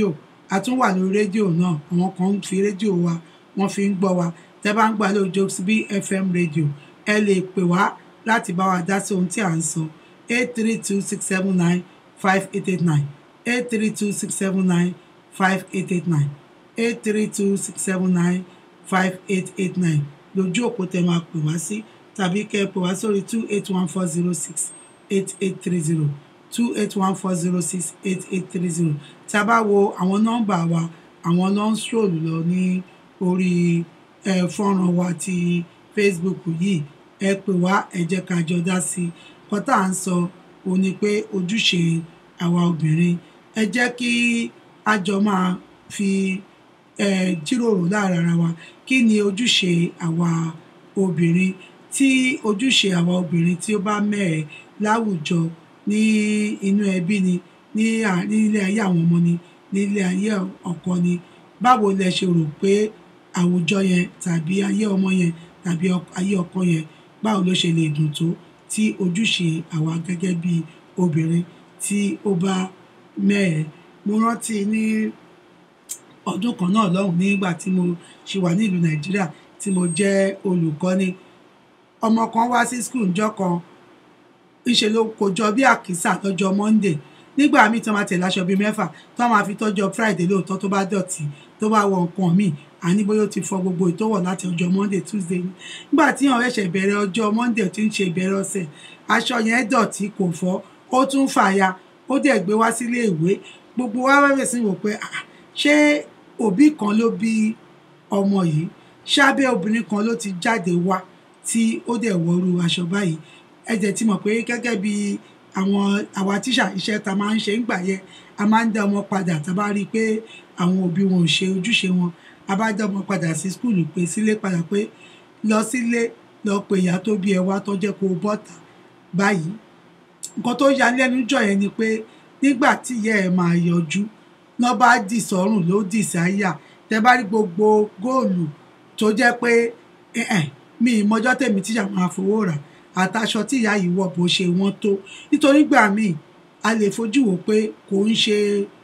a tún wà lórí rédíò náà àwọn kan ń fi rédíò wa wọ́n fi ń gbọ́ wa tẹ́ bá ń gbà lórí Jokesb F M radio ẹ lè pè wá láti bá wa dá sí ohun tí à ń sọ eight three two six seven nine five eight eight nine eight three two six seven nine five eight eight nine eight three two six seven nine five eight eight nine lójú òpó tẹ́ máa pè wá sí tàbí kẹ́ ẹ pè wá sórí two eight one four zero six eight eight three zero two eight one four zero six eight eight three zero tá a bá wo àwọn nọ́mbà wa àwọn ló ń ṣòlù lọ ní orí fọ́nrán wa ti Facebook yìí ẹ pè wá ẹ jẹ́ ká jọ dá sí i kọ́ tá à ń sọ ò ní pé ojúṣe àwa obìnrin ẹ jẹ́ kí a jọ máa fi jíròrò láàrin ara wa kí ni ojúṣe àwa obìnrin tí ojúṣe àwa obìnrin tí ó bá mẹ́ẹ̀ láwùjọ ní inú ẹbí ni ní ilé ayé àwọn ọmọ ni ní ilé ayé ọkọ ni báwo lẹ ṣe rò pé àwùjọ yẹn tàbí ayé ọmọ yẹn tàbí ayé ọkọ yẹn báwo ló ṣe lè dùn tó tí ojúṣe àwa gẹ́gẹ́ bí obìnrin tí ó bá mẹ́ẹ̀. Mo rántí ní ọdún kan náà lọ́hùn nígbà tí mo ṣì wà nílùú Nàìjíríà tí mo jẹ́ olùkọ́ni ọmọ kan wá sí skul ńjọ́ kan ńṣe ló kó jọ bí àkísà lọ́jọ́ Monday nígbà míì tí wọ́n máa tẹ̀lé aṣọ bíi mẹ́fà tí wọ́n máa fi tọ́jọ́ Friday lóòótọ́ tó bá dọ̀tí tó bá wọ nǹkan míì àní bóyá ó ti fọ gbogbo ìtọ́wọ̀ láti ọjọ́ Monday Tuesday nígbà tí wọ́n ẹ̀ṣẹ̀ bẹ̀rẹ̀ ọjọ́ Monday tí ń ṣe ìbẹ̀rẹ̀ ọ̀sẹ̀ aṣọ yẹn dọ̀tí kò fọ́ ó tún fàya ó dẹ̀ gbé wá sílé ìwé gbogbo wa wẹ́wẹ́ sí wò pé ṣé òbí kan ló bí ọmọ yìí ṣábẹ́ obìnrin kan ló ti jáde wá tí ó dẹ̀ wọrú aṣọ báyìí ẹ jẹ́ ti mọ̀ pé gẹ́gẹ́ bí àwọn àwa tíṣà iṣẹ́ ta máa ń ṣe ń gbà yẹ a máa ń dá ọmọ padà tá a bá rí i pé àwọn òbí wọn ò ṣe ojúṣe wọn a bá dá ọmọ padà sí skul pé sílé padà pé lọ sílé lọ pé ìyá tó bí ẹ wá tó jẹ́ kó bọ́ta báyìí nǹkan tó ya lẹ́nu jọ yẹn ni pé nígbà tí ìyá ẹ̀ máa yọjú lọ́ bá dì sọ́rùn ló dì sáyà tẹ́ bá rí gbogbo góòlù tó jẹ́ pé mi ìmọ̀jọ́ tèmi tíṣà máa fowó rà àtàṣọ tí ìyá yìí wọ̀ bó ṣe wọ́n tó nítorí gbà míì a lè fojú wò pé kò ń ṣe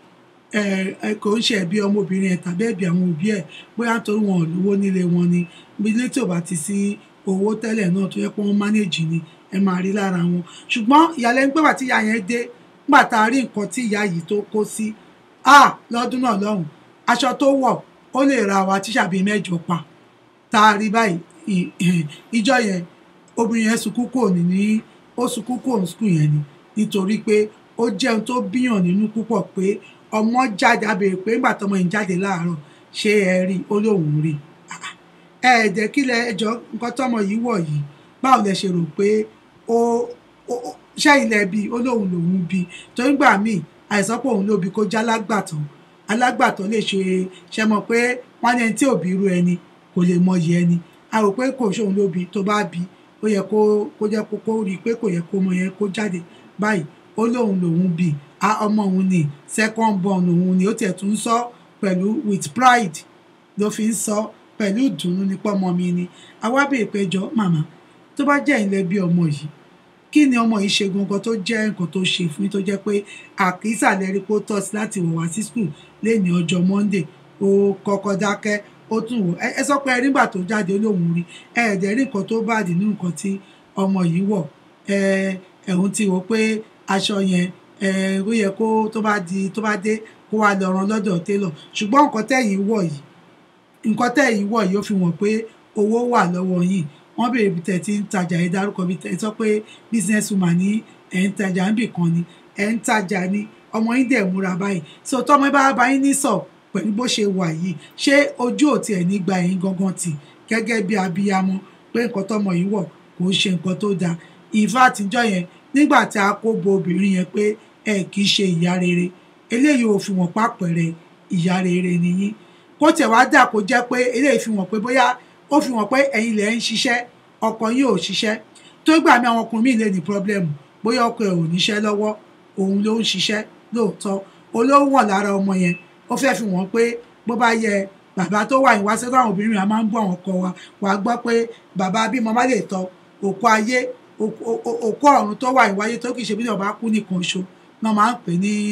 kò ń ṣe ẹ̀bi ọmọbìnrin ẹ̀ tàbí ẹ̀bi àwọn òbí ẹ̀ bóyá nítorí wọn ò lówó nílé wọn ni ilé tí ò bá ti sí owó tẹ́lẹ̀ náà tó yẹ pé wọ́n mánéjì ni ẹ máa rí lára wọn ṣùgbọ́n ìyàlẹ́nu pé wà tí ìyá yẹn dé nígbà tá a rí nǹkan tí ìyá yìí tó kó sí a lọ́dún náà lọ́hùn aṣọ tó wọ̀ ó lè ra wa tíṣà bíi mẹ́jọ pa tá a rí báyìí ìjọ yẹn obìnrin yẹn sunkún kò ní ní ó sunkún kò ní skul yẹn ni nítorí pé ó jẹun tó bíyàn nínú púpọ̀ pé ọmọ jáde abèrè pé nígbà tọmọ yìí jáde láàárọ̀ ṣé ẹ rí ó lóun rí ẹ ẹ̀jẹ̀ kí lẹ ẹjọ́ nǹkan tọmọ yìí wọ̀ yìí báwo lẹ ṣe rò pé ó ṣé ilẹ̀ bí ó lóun lòun bí torí gbà míì àìsàn pé òun ló bí kó já alágbàtọ́ alágbàtọ́ lè ṣe ṣe mọ̀ pé wọ́n ní ẹni tí ò bí irú ẹni kò lè mọyì ẹni a rò pé kò ṣóun ló bí tó bá bí ó yẹ kó kó jẹ́ kó kó rí i pé kò yẹ kó mọ yẹn kó jáde báyìí ó lóun lòun bí a ọmọ òun ni second born òun ni ó tiẹ̀ tún sọ pẹ̀lú with pride ló fi ń sọ pẹ̀lú ìdùnnú nípa ọmọ mi ni àwa bèè péjọ màmá tó bá jẹ́ ilẹ̀ bí ọmọ yìí kí ni ọmọ yìí ṣe gangan tó jẹ́ nǹkan tó ṣe fún yín tó jẹ́ pé àkísà lẹ́rí kó tọ́ sí láti wọ̀ wá sí skul lẹ́ni ọjọ́ Monday ó kọ́kọ́ dákẹ́ ó tún wò ẹ sọ pé nígbà tó jáde lóun rí ẹ ẹ̀dẹ̀ rí nǹkan tó bá dì ní nǹkan tí ọmọ yìí wọ̀ ẹ ẹ̀hún ti wò pé aṣọ yẹn ẹ ó yẹ kó tó bá di tó bá dé kó wá lọ rán lọ́dọ̀ télọ̀ ṣùgbọ́n nǹkan tẹ́yìn wọ̀ yìí nǹkan tẹ́yìn wọ̀ yìí ó fi wọ̀n pé owó wà lọ́wọ́ yìí wọ́n béèrè bí tẹ̀ tí ń tajà ẹ̀ dárúkọ bí tẹ̀ sọ pé business woman ní ẹ̀ ń tajà níbì kan ni ẹ̀ ń tajà ní ọmọ yín dẹ̀ múra báyìí so tọ́mọ bá bá yín ní sọ pẹ̀lú bó ṣe wà yìí ṣé ojú ò tiẹ̀ ní gba ẹ̀yìn gangan tì gẹ́gẹ́ bí abiyamọ pé nǹkan tọ́mọ yìí wọ̀ kò ṣe nǹkan tó dáa ìfá àtijọ́ yẹn nígbà tí a kó bo obìnrin yẹn pé ẹ kì í ṣe ìyá rere eléyìí ò fi wọ́n pàpẹ̀rẹ̀ ìyá rere nìyí kó tẹ̀ wá dà kó jẹ́ pé eléyìí fi wọ́n pé bóyá ó fi wọ́n pé ẹ̀yin lẹ̀ ń ṣiṣẹ́ ọkọ yìí ò ṣiṣẹ́ tó gbà mí àwọn ọkùnrin míì lè ní pọ́blẹ́mù bóyá ọkọ ẹ̀ ò níṣẹ́ lọ́wọ́ òun ló ń ṣiṣẹ́ lóòótọ́ olówó wọ̀n lára ọmọ yẹn ó fẹ́ fi wọ́n pé bó bá yẹ bàbá tó wà yín wá sẹ́tọ̀ àwọn obìnrin rẹ̀ máa ń bọ́ àwọn ọkọ wa wà á gbọ́ pé bàbá bímọ má lè tọ́ òkú ayé òkú ọ̀run tó wà yín wáyé tó kì í ṣe bí ọba kú nìkan ṣo náà máa ń pè ní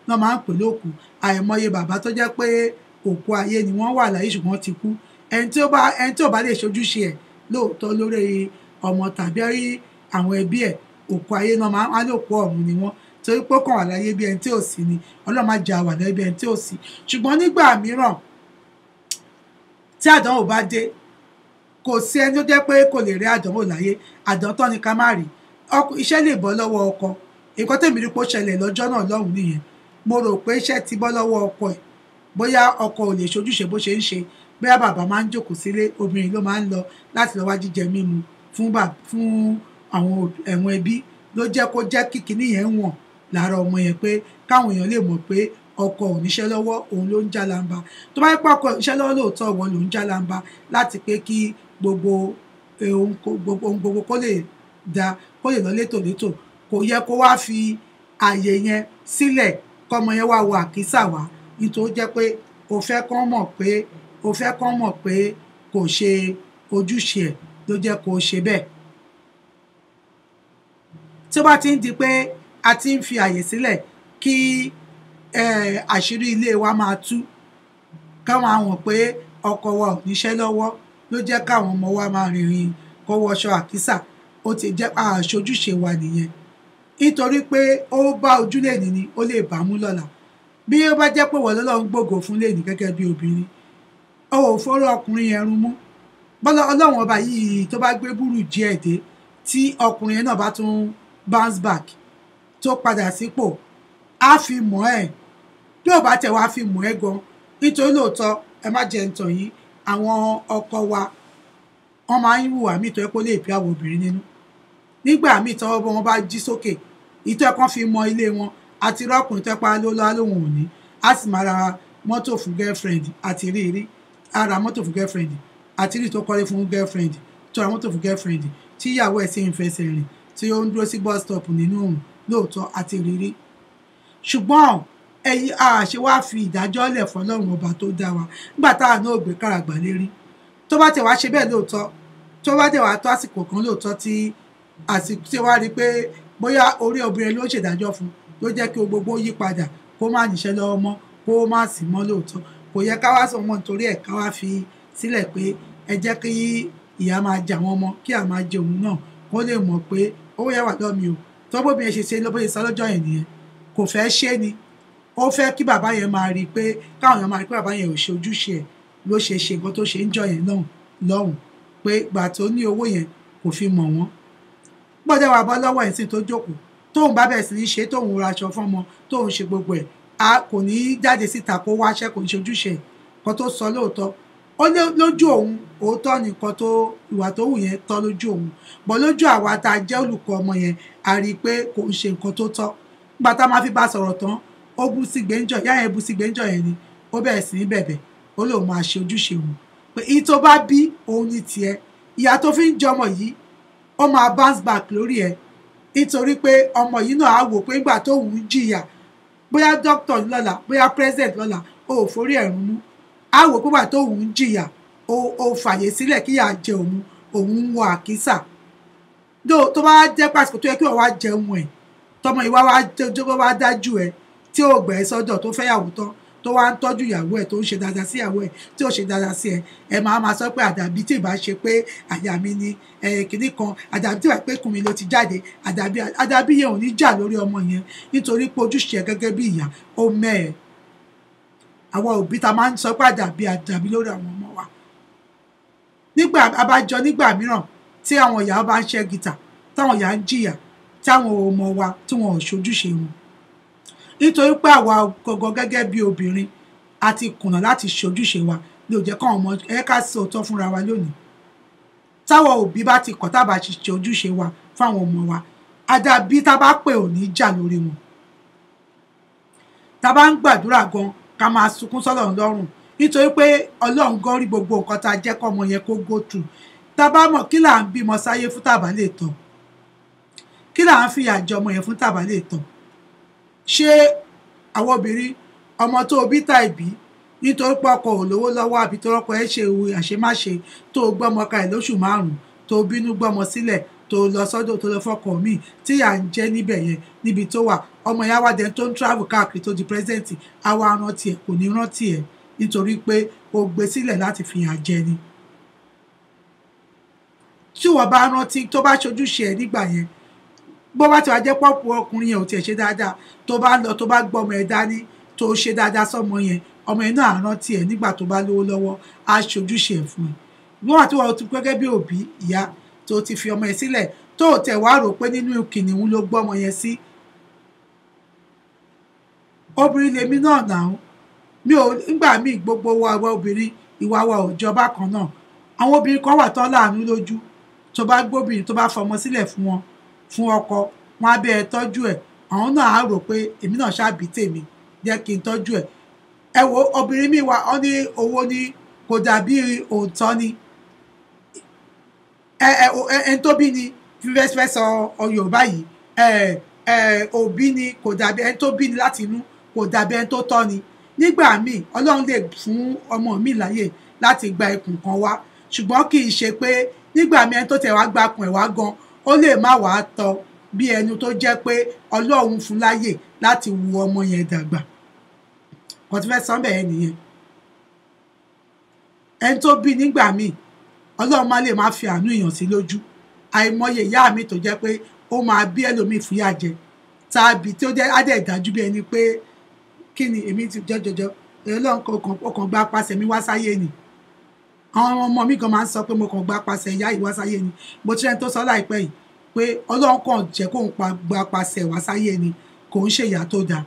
náà máa ń pè lókù. Àìmọye bàbá tó jẹ́ pé òkú ayé ni wọ́n wà láyé ṣùgbọ́n ti kú. ẹni tí ó bá ẹni tí ò bá lè ṣojúṣe ẹ̀ lóòótọ́ lórí ọmọ tàbí àwọn ẹbí ẹ̀, òkú ayé náà máa ń lòkú ọ̀run ni wọ́n, torí pé ó kàn wà láyé bí ẹni tí ò sí ni. Ọlọ́run má jẹ́ a wà láyé bí ẹni tí ò sí. Ṣùgbọ́n nígbà mìíràn tí àdánwò bá dé, kò sí ẹni tó jẹ́ pé kò lè rí àdánwò láyé. Àdán tán ni ká má rí. Iṣẹ́ lè bọ́ lọ́wọ́ ọkọ. Nǹkan tèmi rí pé ó ṣẹlẹ̀ lọ́jọ́ náà lọ́hùn nìyẹn. Mo rò pé iṣẹ́ ti bọ́ lọ́wọ́ ọkọ ẹ̀, bóyá ọkọ ò lè ṣojúṣe bó ṣe ń ṣe, bóyá bàbá máa ń jókòó sílé, obìnrin ló máa ń lọ láti lọ wá jíjẹ mímu fún àwọn ẹ̀wọ̀n ẹbí, ló jẹ́ kó jẹ́ kí kinní yẹn wọ̀n lára ọmọ yẹn, pé káwọn èèyàn lè mọ̀ pé ọkọ ò níṣẹ́ lọ́wọ́, òun ló ń jálàmbá. Tó bá yẹ pé ọkọ níṣẹ́ lọ́wọ́ lóòótọ́, ìwọ ló ń jálàmbá láti pé kí gbogbo ohun gbogbo kó lè da, kó lè lọ létòlétò. Kò yẹ kó wá fi àyè yẹn sílẹ̀ kọ́mọ yẹn wá wọ àkísà wá, nítorí jẹ́ pé o fẹ́ kán mọ̀ pé o fẹ́ kán mọ̀ pé kò ṣe ojúṣe ẹ̀, ló jẹ́ kó ṣe bẹ́ẹ̀. Tí ó bá ti ń di pé a ti ń fi àyè sílẹ̀ kí àṣírí ilé wa máa tú, káwọn àwọn pé ọkọ wa ò níṣẹ́ lọ́wọ́, ló jẹ́ káwọn ọmọ wa máa rìnrìn kó wọṣọ àkísà, ó ti jẹ́ àṣojúṣe wa nìyẹn. Nítorí pé ó bá ojúlé ní ni ó lè bá mú lọ́la. Bí ó bá jẹ́ pé wọ́n lọ́lọ́run gbògo fún lẹ́ni gẹ́gẹ́ bí obìnrin, ó ò fọ́rọ̀ ọkùnrin yẹn rún mú. Bọ́lá Ọlọ́run ọba yìí tó bá gbé búrú jí ẹ̀ dé, tí ọkùnrin yẹn náà bá tún bounce back, tó padà sípò, á fi mọ̀ ẹ́. Bí ó bá tẹ̀ wá fi mọ̀ ẹ́ gan, nítorí lóòótọ́ ẹ má jẹ́ ń tàn yín, àwọn ọkọ wa wọ́n máa ń hùwà míì tó yẹ kó lè bí àwọn obìnrin nínú. Nígbà míì tọ́wọ́ bọ́ wọn bá jí sókè, ìtọ́ ẹ̀kan fi mọ ilé wọn, àti rọ́kùnrin tẹ́pá ló lọ́wọ́ lòun ò ní, á sì máa ra mọ́tò fún girlfriend àti rí rí, á ra mọ́tò fún girlfriend àti rí tó kọ́lé fún girlfriend, tó ra mọ́tò fún girlfriend, tí ìyàwó ẹ̀ sì ń fẹsẹ̀ rìn, tí ó ń dúró sí bus stop nínú òun, lóòótọ́ àti rí rí. Ṣùgbọ́n ẹ̀yin àṣẹ wá fi ìdájọ́ lẹ̀ fọlọ́run ọba tó dá wa nígbà táwa náà gbé káràgbà lérí. Tó bá tẹ̀ wá ṣe bẹ́ẹ̀ lóòótọ́, tó bá tẹ̀ wá tó àsìkò kan lóòótọ́ tí àsìkò tí wá rí pé bóyá orí obìnrin ló ṣèdájọ́ fún, ló jẹ́ kí gbogbo yí padà, kó má níṣẹ́ lọ́wọ́ mọ́, kó má sì mọ́ lóòótọ́. Kò yẹ ká wá sọ mọ́ nítorí ẹ̀ ká wá fi sílẹ̀ pé ẹ jẹ́ kí ìyá máa jẹ àwọn ọmọ, kí à máa jẹ òun náà, kó lè mọ̀ pé owó yẹn wà lọ́mi o. Tọ́gbọ́n bí ẹ ṣe ṣe lọ́bọ̀ yẹn sọ lọ́jọ́ yẹn nìyẹn, kò fẹ́ ṣe ni. Ó fẹ́ kí bàbá yẹn máa rí i pé káwọn èèyàn máa rí i pé bàbá yẹn ò ṣe ojúṣe ẹ̀, ló ṣe ṣe nǹkan tó ṣe ń jọ yẹn náà lọ́hùn, pé gbà tó ní owó yẹn kò fi mọ̀ wọ́n. Gbọ́dọ̀ wà bọ́ lọ́wọ́ ẹ̀ sí tó jókòó, tóun bá bẹ̀rẹ̀ sí ní ṣe, tóun ra aṣọ fún ọmọ, tóun ṣe gbogbo ẹ̀, a kò ní jáde síta kó wáṣẹ́, kò ní ṣe ojúṣe ẹ̀. Kan tó sọ lóòótọ́, ó lójú òun òótọ́ nìkan tó ìwà tó wù yẹn tọ́ lójú òun, bọ́ lójú àwa tá a jẹ́ olùkọ́ ọmọ yẹn, a rí i pé kò ń ṣe nǹkan tó tọ́. Nígbà tá a máa fi bá sọ̀rọ̀ tán, ó bú sí gbẹ́ńjọ, ìyá yẹn bú sí gbẹ́ńjọ yẹn ni, ó bẹ̀rẹ̀ sí ní bẹ̀bẹ̀, ó lóun máa ṣe ojúṣe òun, pé ìyí tó bá bí òun ní tiẹ̀, ìyá tó fi ń jẹ ọmọ yìí, ó máa bounce back lórí ẹ̀, nítorí pé ọmọ yìí náà á wò pé ìgbà tó ń jìyà, bóyá dókítà lọ́la, bóyá president lọ́la, ó ò forí ẹ̀rùn mú, á wò pé ìgbà tó ń jìyà, ó fàyè sílẹ̀ kí ìyà jẹ òun, òun ń wọ àkísà. Tó bá jẹ́ pàṣípò tó yẹ kí wọ́n wá jẹun ẹ̀, tọmọ ìwà wá dájú ẹ̀, tí ó gbẹ̀ ẹ́ sọ́dọ̀ tó fẹ́yàwó tán, tó wá ń tọ́jú ìyàwó ẹ̀, tó ń ṣe dáadáa sí ìyàwó ẹ̀, tí ò ṣe dáadáa sí ẹ̀, ẹ máa máa sọ pé àdàbí tí ìbá ṣe pé àyà mi ni kìnnì kan, àdàbí tí ìbá pé kùn mi ló ti jáde, àdàbí àdàbí yẹn ò ní jà lórí ọmọ yẹn, nítorí pé ojúṣe ẹ̀ gẹ́gẹ́ bí ìyá ó mẹ́ẹ̀. Àwọn òbí ta máa ń sọ pé àdàbí àdàbí lórí àwọn ọmọ wa. Nígbà abájọ nígbà mìíràn tí àwọn ìyá bá ń ṣẹ́ gìtà, táwọn ìyá ń jìyà, táwọn ọmọ wa tí wọn ò ṣojúṣe wọn, nítorí pé àwa gangan gẹ́gẹ́ bí obìnrin a ti kùnà láti ṣojúṣe wa, ní ó jẹ́ káwọn ọmọ ẹ ká sọ òótọ́ fúnra wa lónìí. Táwọn òbí bá ti kọ̀ tá bá ṣe ojúṣe wa fáwọn ọmọ wa, àdàbí tá bá pè ò ní jà lórí wọn. Tá bá ń gbàdúrà gan ká máa sunkún sọ́lọ́run lọ́rùn, nítorí pé Ọlọ́run gan rí gbogbo nǹkan tá a jẹ́ kọ́ ọmọ yẹn kó go through. Tá bá mọ̀ kí là ń bímọ sáyé fún tàbá lè tọ́, kí là ń fìyà jẹ ọmọ yẹn fún tàbá lè tọ́. Ṣé àwọn obìnrin ọmọ tó bí ta ìbí nítorí pé ọkọ ò lówó lọ́wọ́, àbí tó rọ́pò ẹ ṣe òwe àṣemáṣe, tó gbọ́mọ ka ẹ̀ lóṣù márùn-ún, tó bínú gbọ́mọ sílẹ̀, tó lọ sọ́dọ̀ tó lọ fọkàn míì tí yà ń jẹ́ níbẹ̀ yẹn níbi tó wà ọmọ ìyá wa dẹ̀ tó ń travel káàkiri tó di president àwa rántí ẹ̀ kò ní rántí ẹ̀ nítorí pé o gbé sílẹ̀ láti fi hàn jẹ ni tí wọ́n bá rántí tó bá ṣojúṣe ẹ̀ nígbà yẹn bó bá ti wá jẹ́ pọ́pù ọkùnrin yẹn ò tiẹ̀ ṣe dáadáa tó bá lọ tó bá gbọ́ ọmọ ẹ̀ dání tó ṣe dáadáa sọ́mọ yẹn ọmọ yẹn náà rántí ẹ̀ nígbà tó bá lówó lọ́wọ́ á ṣojúṣe ẹ̀ fún ẹ̀ bí wọ́n àti wọ́n ti gẹ́gẹ́ bí òbí ìyá tó ti fi ọmọ yẹn sílẹ̀ tó tẹ̀ wá rò pé nínú kìnìún ló gbọ́ ọmọ yẹn sí obìnrin lèmi náà náà mi ò nígbà míì gbogbo wa wa obìnrin ìwà wa ò jọba kan náà àwọn obìnrin kan wà tán láàánú lójú tó bá gbóbìnrin tó bá fọmọ sílẹ̀ fún wọn fún ọkọ wọn á bẹ ẹ tọ́jú ẹ̀ àwọn náà á rò pé èmi náà ṣáàbí tèmi jẹ́ kí n tọ́jú ẹ̀ ẹ wo obìnrin mi wà ọ ní owó ní kò dàbí òótọ́ ni ẹ ẹ ẹni tó bí ni fífẹ́ sọ Yorùbá yìí ẹ ẹ òbí ni kò dàbí ẹni tó bí ni láti inú kò dàbí ẹni tó tọ́ ni nígbà míì Ọlọ́run lè fún ọmọ mi láyè láti gba ikùn kan wá ṣùgbọ́n kì í ṣe pé nígbà míì ẹni tó tẹ̀ wá gba ikùn ẹ̀ wá gan ó lè má wàá tọ́ bí ẹni tó jẹ́ pé Ọlọ́run fún láyè láti wu ọmọ yẹn dàgbà kò tí fẹ́ sọ bẹ́ẹ̀ nìyẹn ẹni tó bí nígbà míì Ọlọ́run má lè má fi àánú èèyàn sí lójú àìmọye ìyá mi tó jẹ́ pé ó máa bí ẹlòmíì fúyà jẹ tàbí tí ó jẹ́ á dẹ̀ dájú bí ẹni pé kí ni èmi ti jọjọjọ Ọlọ́run ọkàn gba apàṣẹ mi wá sáyé ni àwọn ọmọ mi gan máa ń sọ pé mo kàn gba apàṣẹ ìyá yìí wá sáyé ni mo ti rẹ́ni tó sọ láìpẹ́ yìí pé Ọlọ́run kàn jẹ́ kó ń gba apàṣẹ wá sáyé ni kò ń ṣe ìyá tó dáa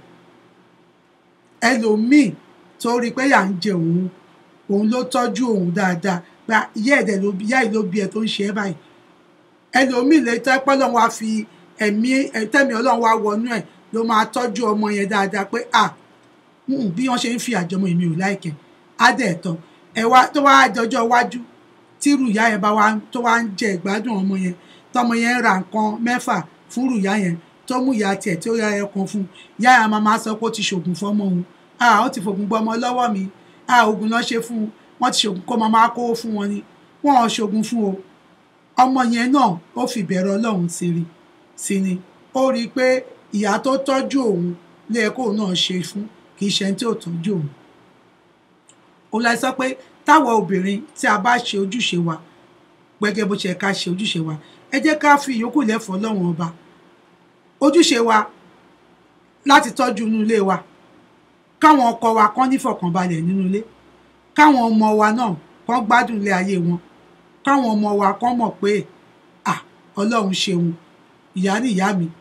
ẹlòmíì tó rí pé yà ń jẹ òun òun ló tọ́jú òun dáadáa gba ìyá ẹ̀dẹ̀ ló bí ìyá yìí ló bí ẹ tó ń ṣe é báyìí ẹlòmíì lè tẹ́ pé Ọlọ́run wá fi ẹ̀mí tẹ́mi Ọlọ́run wá wọnú ẹ̀ ló máa tọ́jú ọmọ yẹn dáadáa pé à bí wọ́n ṣe ń fi àjọmọ́ èmi ò láìkẹ́ á dẹ̀ tán ẹ wá tó wá dọjọ́ iwájú tírù ìyá yẹn bá wá tó wá ń jẹ ìgbádùn ọmọ yẹn tọmọ yẹn ra nǹkan mẹ́fà fún ìyá yẹn tó mú ìyá tiẹ̀ tí ó yá ẹ kan fún ìyá yẹn máa máa sọ pé ó ti ṣògùn fọ́mọ òun à ó ti fògùn gbọ́ ọmọ lọ́wọ́ mi à ògùn lọ́ ṣe fún un wọ́n ti ṣògùn kó máa máa kó fún wọn ni wọ́n ò ṣògùn fún o ọmọ yẹn náà ó fi bẹ̀rẹ̀ Ọlọ́run sí rí sí ni ó rí i pé ìyá tó tọ́jú òun lẹ́ẹ̀kọ́ náà ṣe fún kì í ṣe ẹni tí ò tọ́jú òun ó láì sọ pé táwọn obìnrin tí a bá ṣe ojúṣe wa gbẹ́gẹ́ bó ṣe ká ṣe ojúṣe wa ẹ jẹ́ ká fi ìyókù lẹ́fọ̀ọ́ Ọlọ́run ọba ojúṣe wa láti tọ́jú inú ilé wa káwọn ọkọ wa kán nífọ̀kànbalẹ̀ nínú ilé káwọn ọmọ wa náà kán gbádùn ilé ayé wọn káwọn ọmọ wa kán mọ̀ pé à Ọlọ́run ṣeun ìyá ni ìyá mi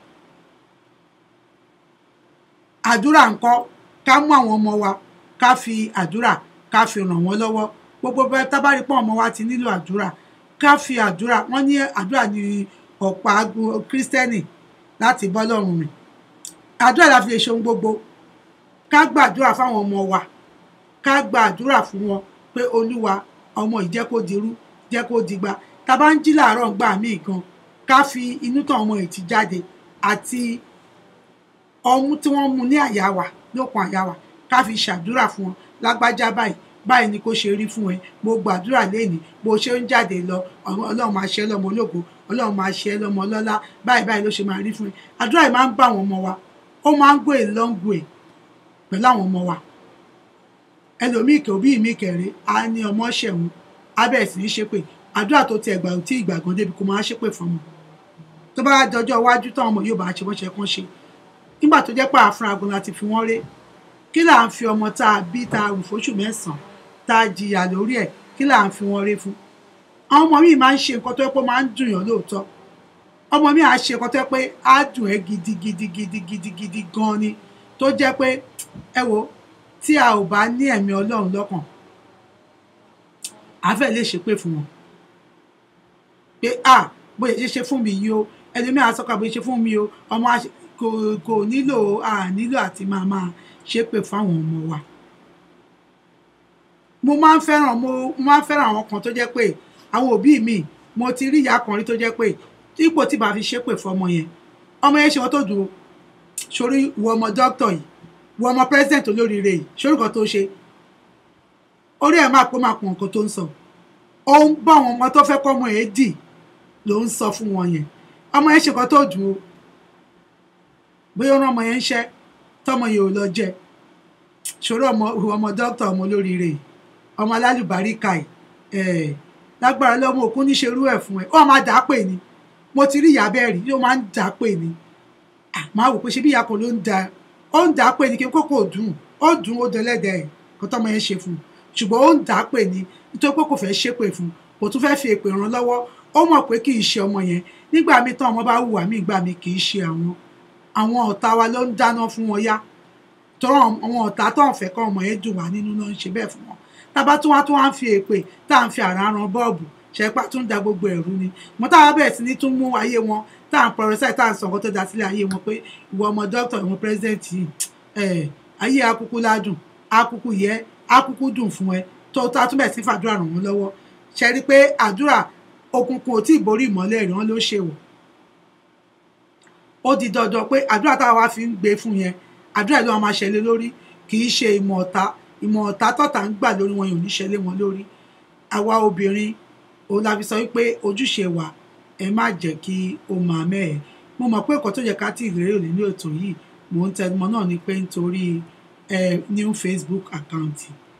àdúrà ńkọ́ ká mú àwọn ọmọ wa ká fi àdúrà ká fi ràn wọ́n lọ́wọ́ gbogbo bẹ́ẹ̀ tá bá rí pé ọmọ wa ti nílò àdúrà ká fi àdúrà wọ́n ní àdúrà ní ọ̀pá kírísítẹ́nì láti bọ́ lọ́rùn rìn àdúrà la fi lè ṣe ohun gbogbo ká gbàdúrà fáwọn ọmọ wa ká gbàdúrà fún wọn pé Olúwa ọmọ yìí jẹ́ kó dirú jẹ́ kó digba tá bá ń jí làárọ̀ gbà míì gan ká fi inú tàn ọmọ yìí ti jáde àti ọmú tí wọ́n mú ní àyà wa lókun àyà wa ká fi ṣàdúrà fún wọn lágbájá báyìí báyìí ni kò ṣe rí fún ẹ mo gbàdúrà lẹ́ni bó ṣe ń jáde lọ Ọlọ́run máa ṣe ẹ́ lọ́mọ ológo Ọlọ́run máa ṣe ẹ́ lọ́mọ ọlọ́lá báyìí báyìí ló ṣe máa rí fún ẹ àdúrà yìí máa ń bá àwọn ọmọ wa ó máa ń go a long way pẹ̀lú àwọn ọmọ wa ẹlòmíì kò bí mi kẹrẹ á ní ọmọ ṣẹ̀wọ̀n abẹ́ sì ń ṣépè àdúrà tó ti ẹ̀gbà tí ìgbà gan débi kò máa ṣépè fún ọmọ tó bá dọjọ́ iwájú táwọn ọmọ yóò bá ṣe bọ́ṣẹ kán ṣe nígbà tó jẹ́ pé àfúnra gan láti fi wọ́n ré kí là ń fi ọmọ tá a bí tá a rù fóṣù mẹ́sàn-án tá a jìyà lórí ẹ̀ kí là ń fi wọ́n ré fún àwọn ọmọ mi máa ń ṣe nǹkan tó yẹ pé máa ń dùn yàn lóòótọ́ ọmọ mi á ṣe nǹkan tó yẹ pé á dùn ẹ́ gidigidi gidigidi gidi gan ni tó jẹ́ pé ẹ wo tí a ò bá ní ẹ̀mí Ọlọ́run lọ́kàn àfẹ́ lè ṣépè fún wọn pé à bóyá ṣe ṣe fún mi yìí o ẹlòmíràn sọ́kà bóyá ṣe fún mi o ọmọ kò kò nílò à nílò àti máa máa ṣépè fáwọn ọmọ wa mo máa ń fẹ́ràn mo máa ń fẹ́ràn àwọn kan tó jẹ́ pé àwọn òbí mi mo ti rí ìyá kan rí tó jẹ́ pé ipò tí bá fi ṣépè fọmọ yẹn ọmọ yẹn ṣe wọn tó dùn sórí ìwọ ọmọ dókítà yìí ìwọ ọmọ president olóríire yìí sórí nǹkan tó ṣe orí ẹ̀ máa pọ́ máa pọ̀ nǹkan tó ń sọ ó ń bá àwọn ọmọ tó fẹ́ kọ́mọ ẹ̀ dì ló ń sọ fún wọn yẹn ọmọ yẹn ṣe kan tó dùn ó bóyá ó rán ọmọ yẹn ń ṣẹ́ tọmọ yẹn ò lọ jẹ ṣòro ọmọ ọmọ dókítà ọmọ olóríire ọmọ alálùbáríkà ẹ lágbára lọ́mọ òkun níṣerú ẹ̀ fún ẹ ó máa dà á pè ní mo ti rí ìyá bẹ́ẹ̀ rí yóò máa ń dà á pè ní máa wò pé ṣe bí ìyá kan ló ń da ó ń dà á pè ní kí kókó dùn ó dùn ó dẹlẹ́dẹ̀ ẹ̀ kó tọ́mọ yẹn ṣe fún un ṣùgbọ́n ó ń dà á pè ní nítorí pé kò fẹ́ ṣépè fún un kò tún fẹ́ fi èpè ràn lọ́wọ́ ó mọ̀ pé kì í ṣe ọmọ yẹn nígbà míì tán ọmọ bá hùwà míì gbà mí kì í ṣe àwọn àwọn ọ̀tá wa ló ń dáná fún wọn yá tọ́rọ àwọn ọ̀tá tó ń fẹ́ kọ́ ọmọ yẹn dùn wá nínú náà ń ṣe bẹ́ẹ̀ fún wọn tábà tún wá tún wá ń fi èpè tá à ń fi àrà ran bọ́ọ̀bù ṣẹpá tún da gbogbo ẹ̀rú ni mo táwa bẹ̀rẹ̀ sí ní tún mú ayé wọn tá à ń pọrọsẹ́ tá à ń sọ nǹkan tó da sílẹ̀ ayé wọn pé ìwọ ọmọ dókítà ìwọ pírẹsidẹ́ǹtì yìí ayé akúkú ládùn akúkú yẹ akúkú dùn fún ẹ tó tó a tún bẹ̀rẹ̀ sí fàdúrà ràn wọ́n lọ́wọ́ ṣe rí pé àdúrà òkùnkùn ò tí ì borí ìmọ́lẹ̀ rẹ̀ wọ́n ló ṣe wò ó di dandan pé àdúrà táwa wá fi ń gbé fún yẹn àdúrà ló máa ṣẹlẹ̀ lórí kì í ṣe ìmọ̀ ọ̀tá ìmọ̀ ọ̀tá tọ̀tà ń gbà lórí wọn yóò ní ṣẹlẹ̀ wọn lórí àwa obìnrin òun la fi sọ wípé ojúṣe wa ẹ má jẹ́ kí o máa mẹ́ẹ̀ mo mọ̀ pé nǹkan tó yẹ ká tí ìrèrè òní ní ètò yìí mò ń tẹnumọ́ náà ni pé nítorí ẹ new Facebook account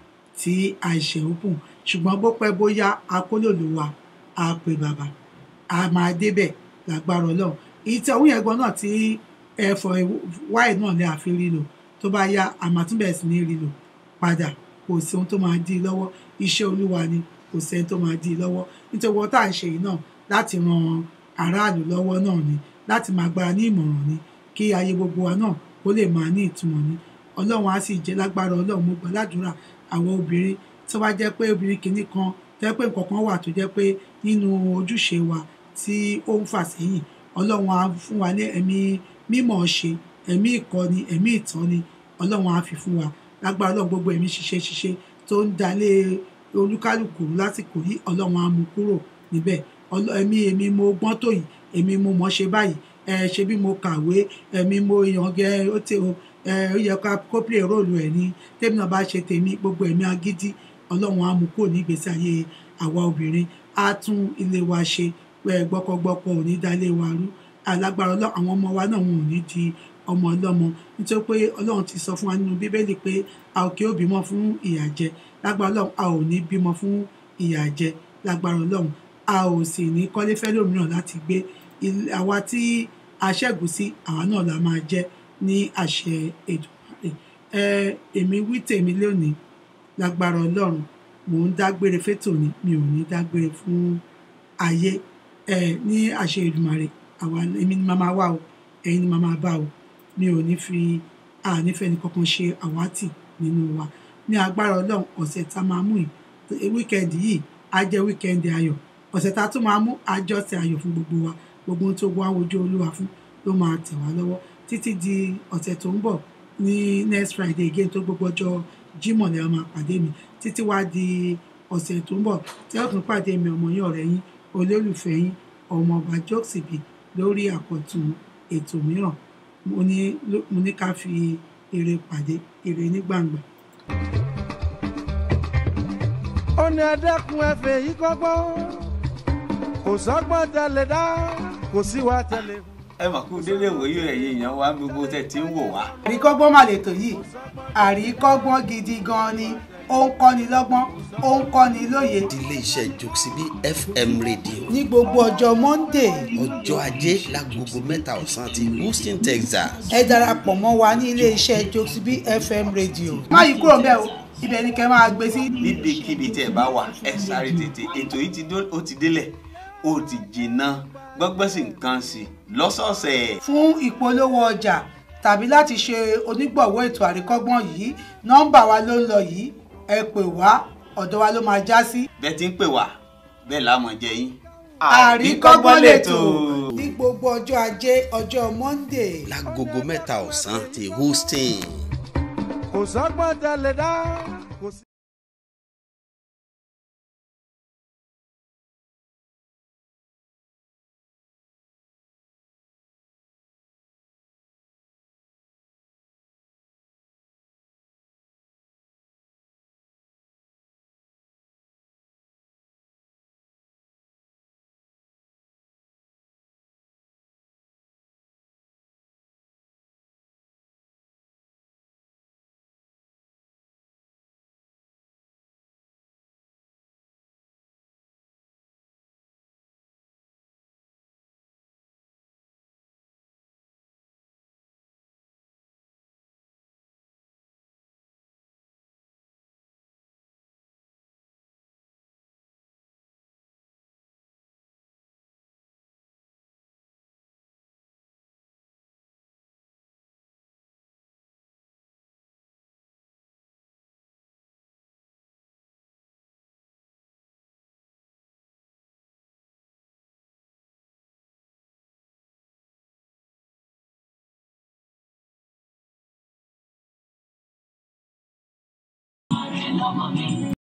tí àìṣe open ṣùgbọ́n bó pẹ́ bóyá akólòlò wa á pe bàbá a máa débẹ̀ lágbára Ọlọ́run ìtẹ̀ òun yẹn gan náà tí ẹ fọ wáì náà lè àfi rí lò tó bá yá àmàtúbẹ̀ sí ní rí lò padà kò sí ohun tó máa dí i lọ́wọ́ iṣẹ́ Olúwa ni kò sẹ́ni tó máa dí i lọ́wọ́ nítorí wọ́n tá à ń ṣe yìí náà láti ran aráàlú lọ́wọ́ náà ni láti máa gbára ní ìmọ̀ràn ni kí ayé gbogbo wa náà kó lè máa ní ìtumọ̀ ni Ọlọ́run á sì jẹ́ lágbára Ọlọ́run mo gbà ládùúrà àwọn obìnrin tó bá jẹ́ pé obìnrin kìíní kan tó jẹ́ pé nǹkan kan wà tó jẹ́ pé nínú ojúṣe wa tí ó ń fà sẹ́yìn Ọlọ́run á fún wa ní ẹ̀mí mímọ̀ ṣe ẹ̀mí ìkọ́ni ẹ̀mí ìtọ́ni Ọlọ́run á fi fún wa lágbára Ọlọ́run gbogbo ẹ̀mí ṣiṣẹ́ ṣiṣẹ́ tó ń dalé olúkálùkù lásìkò yìí Ọlọ́run á mú kúrò níbẹ̀ ẹ̀mí èmi mo gbọ́n tó yìí èmi mo mọ̀ ṣe báyìí ẹ ṣe bí mo kàwé ẹ̀mí mo yàn gẹ ó ti o ẹ ó yẹ ká kó play róòlù ẹ̀ ní tèmi náà bá ṣe tèmi gbogbo ẹ̀mí agídí Ọlọ́run á mú kúrò ní ìgbésí ayé àwa obìnrin á tún ilé wa ṣe gbọkọgbọkọ ò ní dalé wa rú alágbára Ọlọ́run àwọn ọmọ wa náà wọn ò ní di ọmọ ọlọ́mọ nítorí pé Ọlọ́run ti sọ fún wa nínú Bíbélì pé a ò kí ó bímọ fún ìyà jẹ lágbára Ọlọ́run a ò ní bímọ fún ìyà jẹ lágbára Ọlọ́run a ò sì ní kọ́lé fẹ́ lómìíràn láti gbé àwa tí a ṣẹ́gun sí àwa náà la máa jẹ́ ní àṣẹ Èdùmàrè ẹ èmi wí tèmi lónìí lágbára Ọlọ́run mò ń dágbére fétò ni mi ò ní dágbére fún ayé ẹ ní àṣẹ Èdùmàrè àwa èmi ni màmá wà o ẹ̀yin ni màmá bá o mi ò ní fi ànífẹ́ ní kankan ṣe àwátì nínú wa ní agbára Ọlọ́run ọ̀sẹ̀ tá a máa mú yìí wíkẹ́ndì yìí á jẹ́ wíkẹ́ndì ayọ̀ ọ̀sẹ̀ tá a tún máa mú àjọṣe ayọ̀ fún gbogbo wa gbogbo ohun tó wá ojú Olúwa fún ló máa tẹ̀ wá lọ́wọ́ títí di ọ̀sẹ̀ tó ń bọ̀ ní next Friday again tó gbogbo ọjọ́ Jímọ̀ ni a máa pàdé mi títí wá di ọ̀sẹ̀ tó ń bọ̀ tí ó tún pàdé mi ọmọ yín ọ̀rẹ́ yín olólùfẹ́ yín ọmọọba Jokesibi lórí àkọ́tún ètò mìíràn mo ní mo ní ká fi ire pàdé ire ní gbangba. ó ní ẹ̀dẹ́kun ẹ̀fẹ̀ yìí kọ́gbọ́n kò sọ́gbọ́n tẹ̀lé dá kò sí wa tẹ̀lé. ẹ mà kú délé ìwòye ẹ̀yin èèyàn wa gbogbo tẹ̀ tí ń wò wá. àríkọ́gbọ́n mà lètò yìí àríkọ́gbọ́n gidi gan ni ó ń kọ́ni lọ́gbọ́n ó ń kọ́ni lóye. ilé iṣẹ́ Jokesibi F M rédíò. ní gbogbo ọjọ́ Monday. ọjọ́ ajé lágogo mẹ́ta ọ̀sán ti Houston, Texas. ẹ darapọ̀ mọ́ wa ní ilé iṣẹ́ Jokesibi F M rédíò. má yí kúrò ńbẹ̀ o ibẹ̀ ni kẹ́ máa gbé sí. níbikíbi tẹ́ ẹ bá wà ẹ sáré tètè ètò yìí ti ó ti délẹ̀ ó ti jìnnà gbọ́gbọ́n sí nǹkan sí lọ́sọ̀ọ̀sẹ̀. fún ìpolówó ọjà tàbí láti ṣe onígbọ̀wọ́ ètò àríkọ́gbọ́n yìí nọ́mbà wa ló ń lọ yìí ẹ pè wá ọ̀dọ̀ wa ló máa já sí. bẹ́ẹ̀ ti ń pè wá bẹ́ẹ̀ la máa jẹ yín. àríkọ́gbọ́n lètò ní gbogbo ọjọ́ ajé ọjọ́ Monday. lágogo mẹ́ta ọ̀sán ti Houston. kò sọ́gbọ́n tẹ̀lé dá kò sí. ọmọ mi.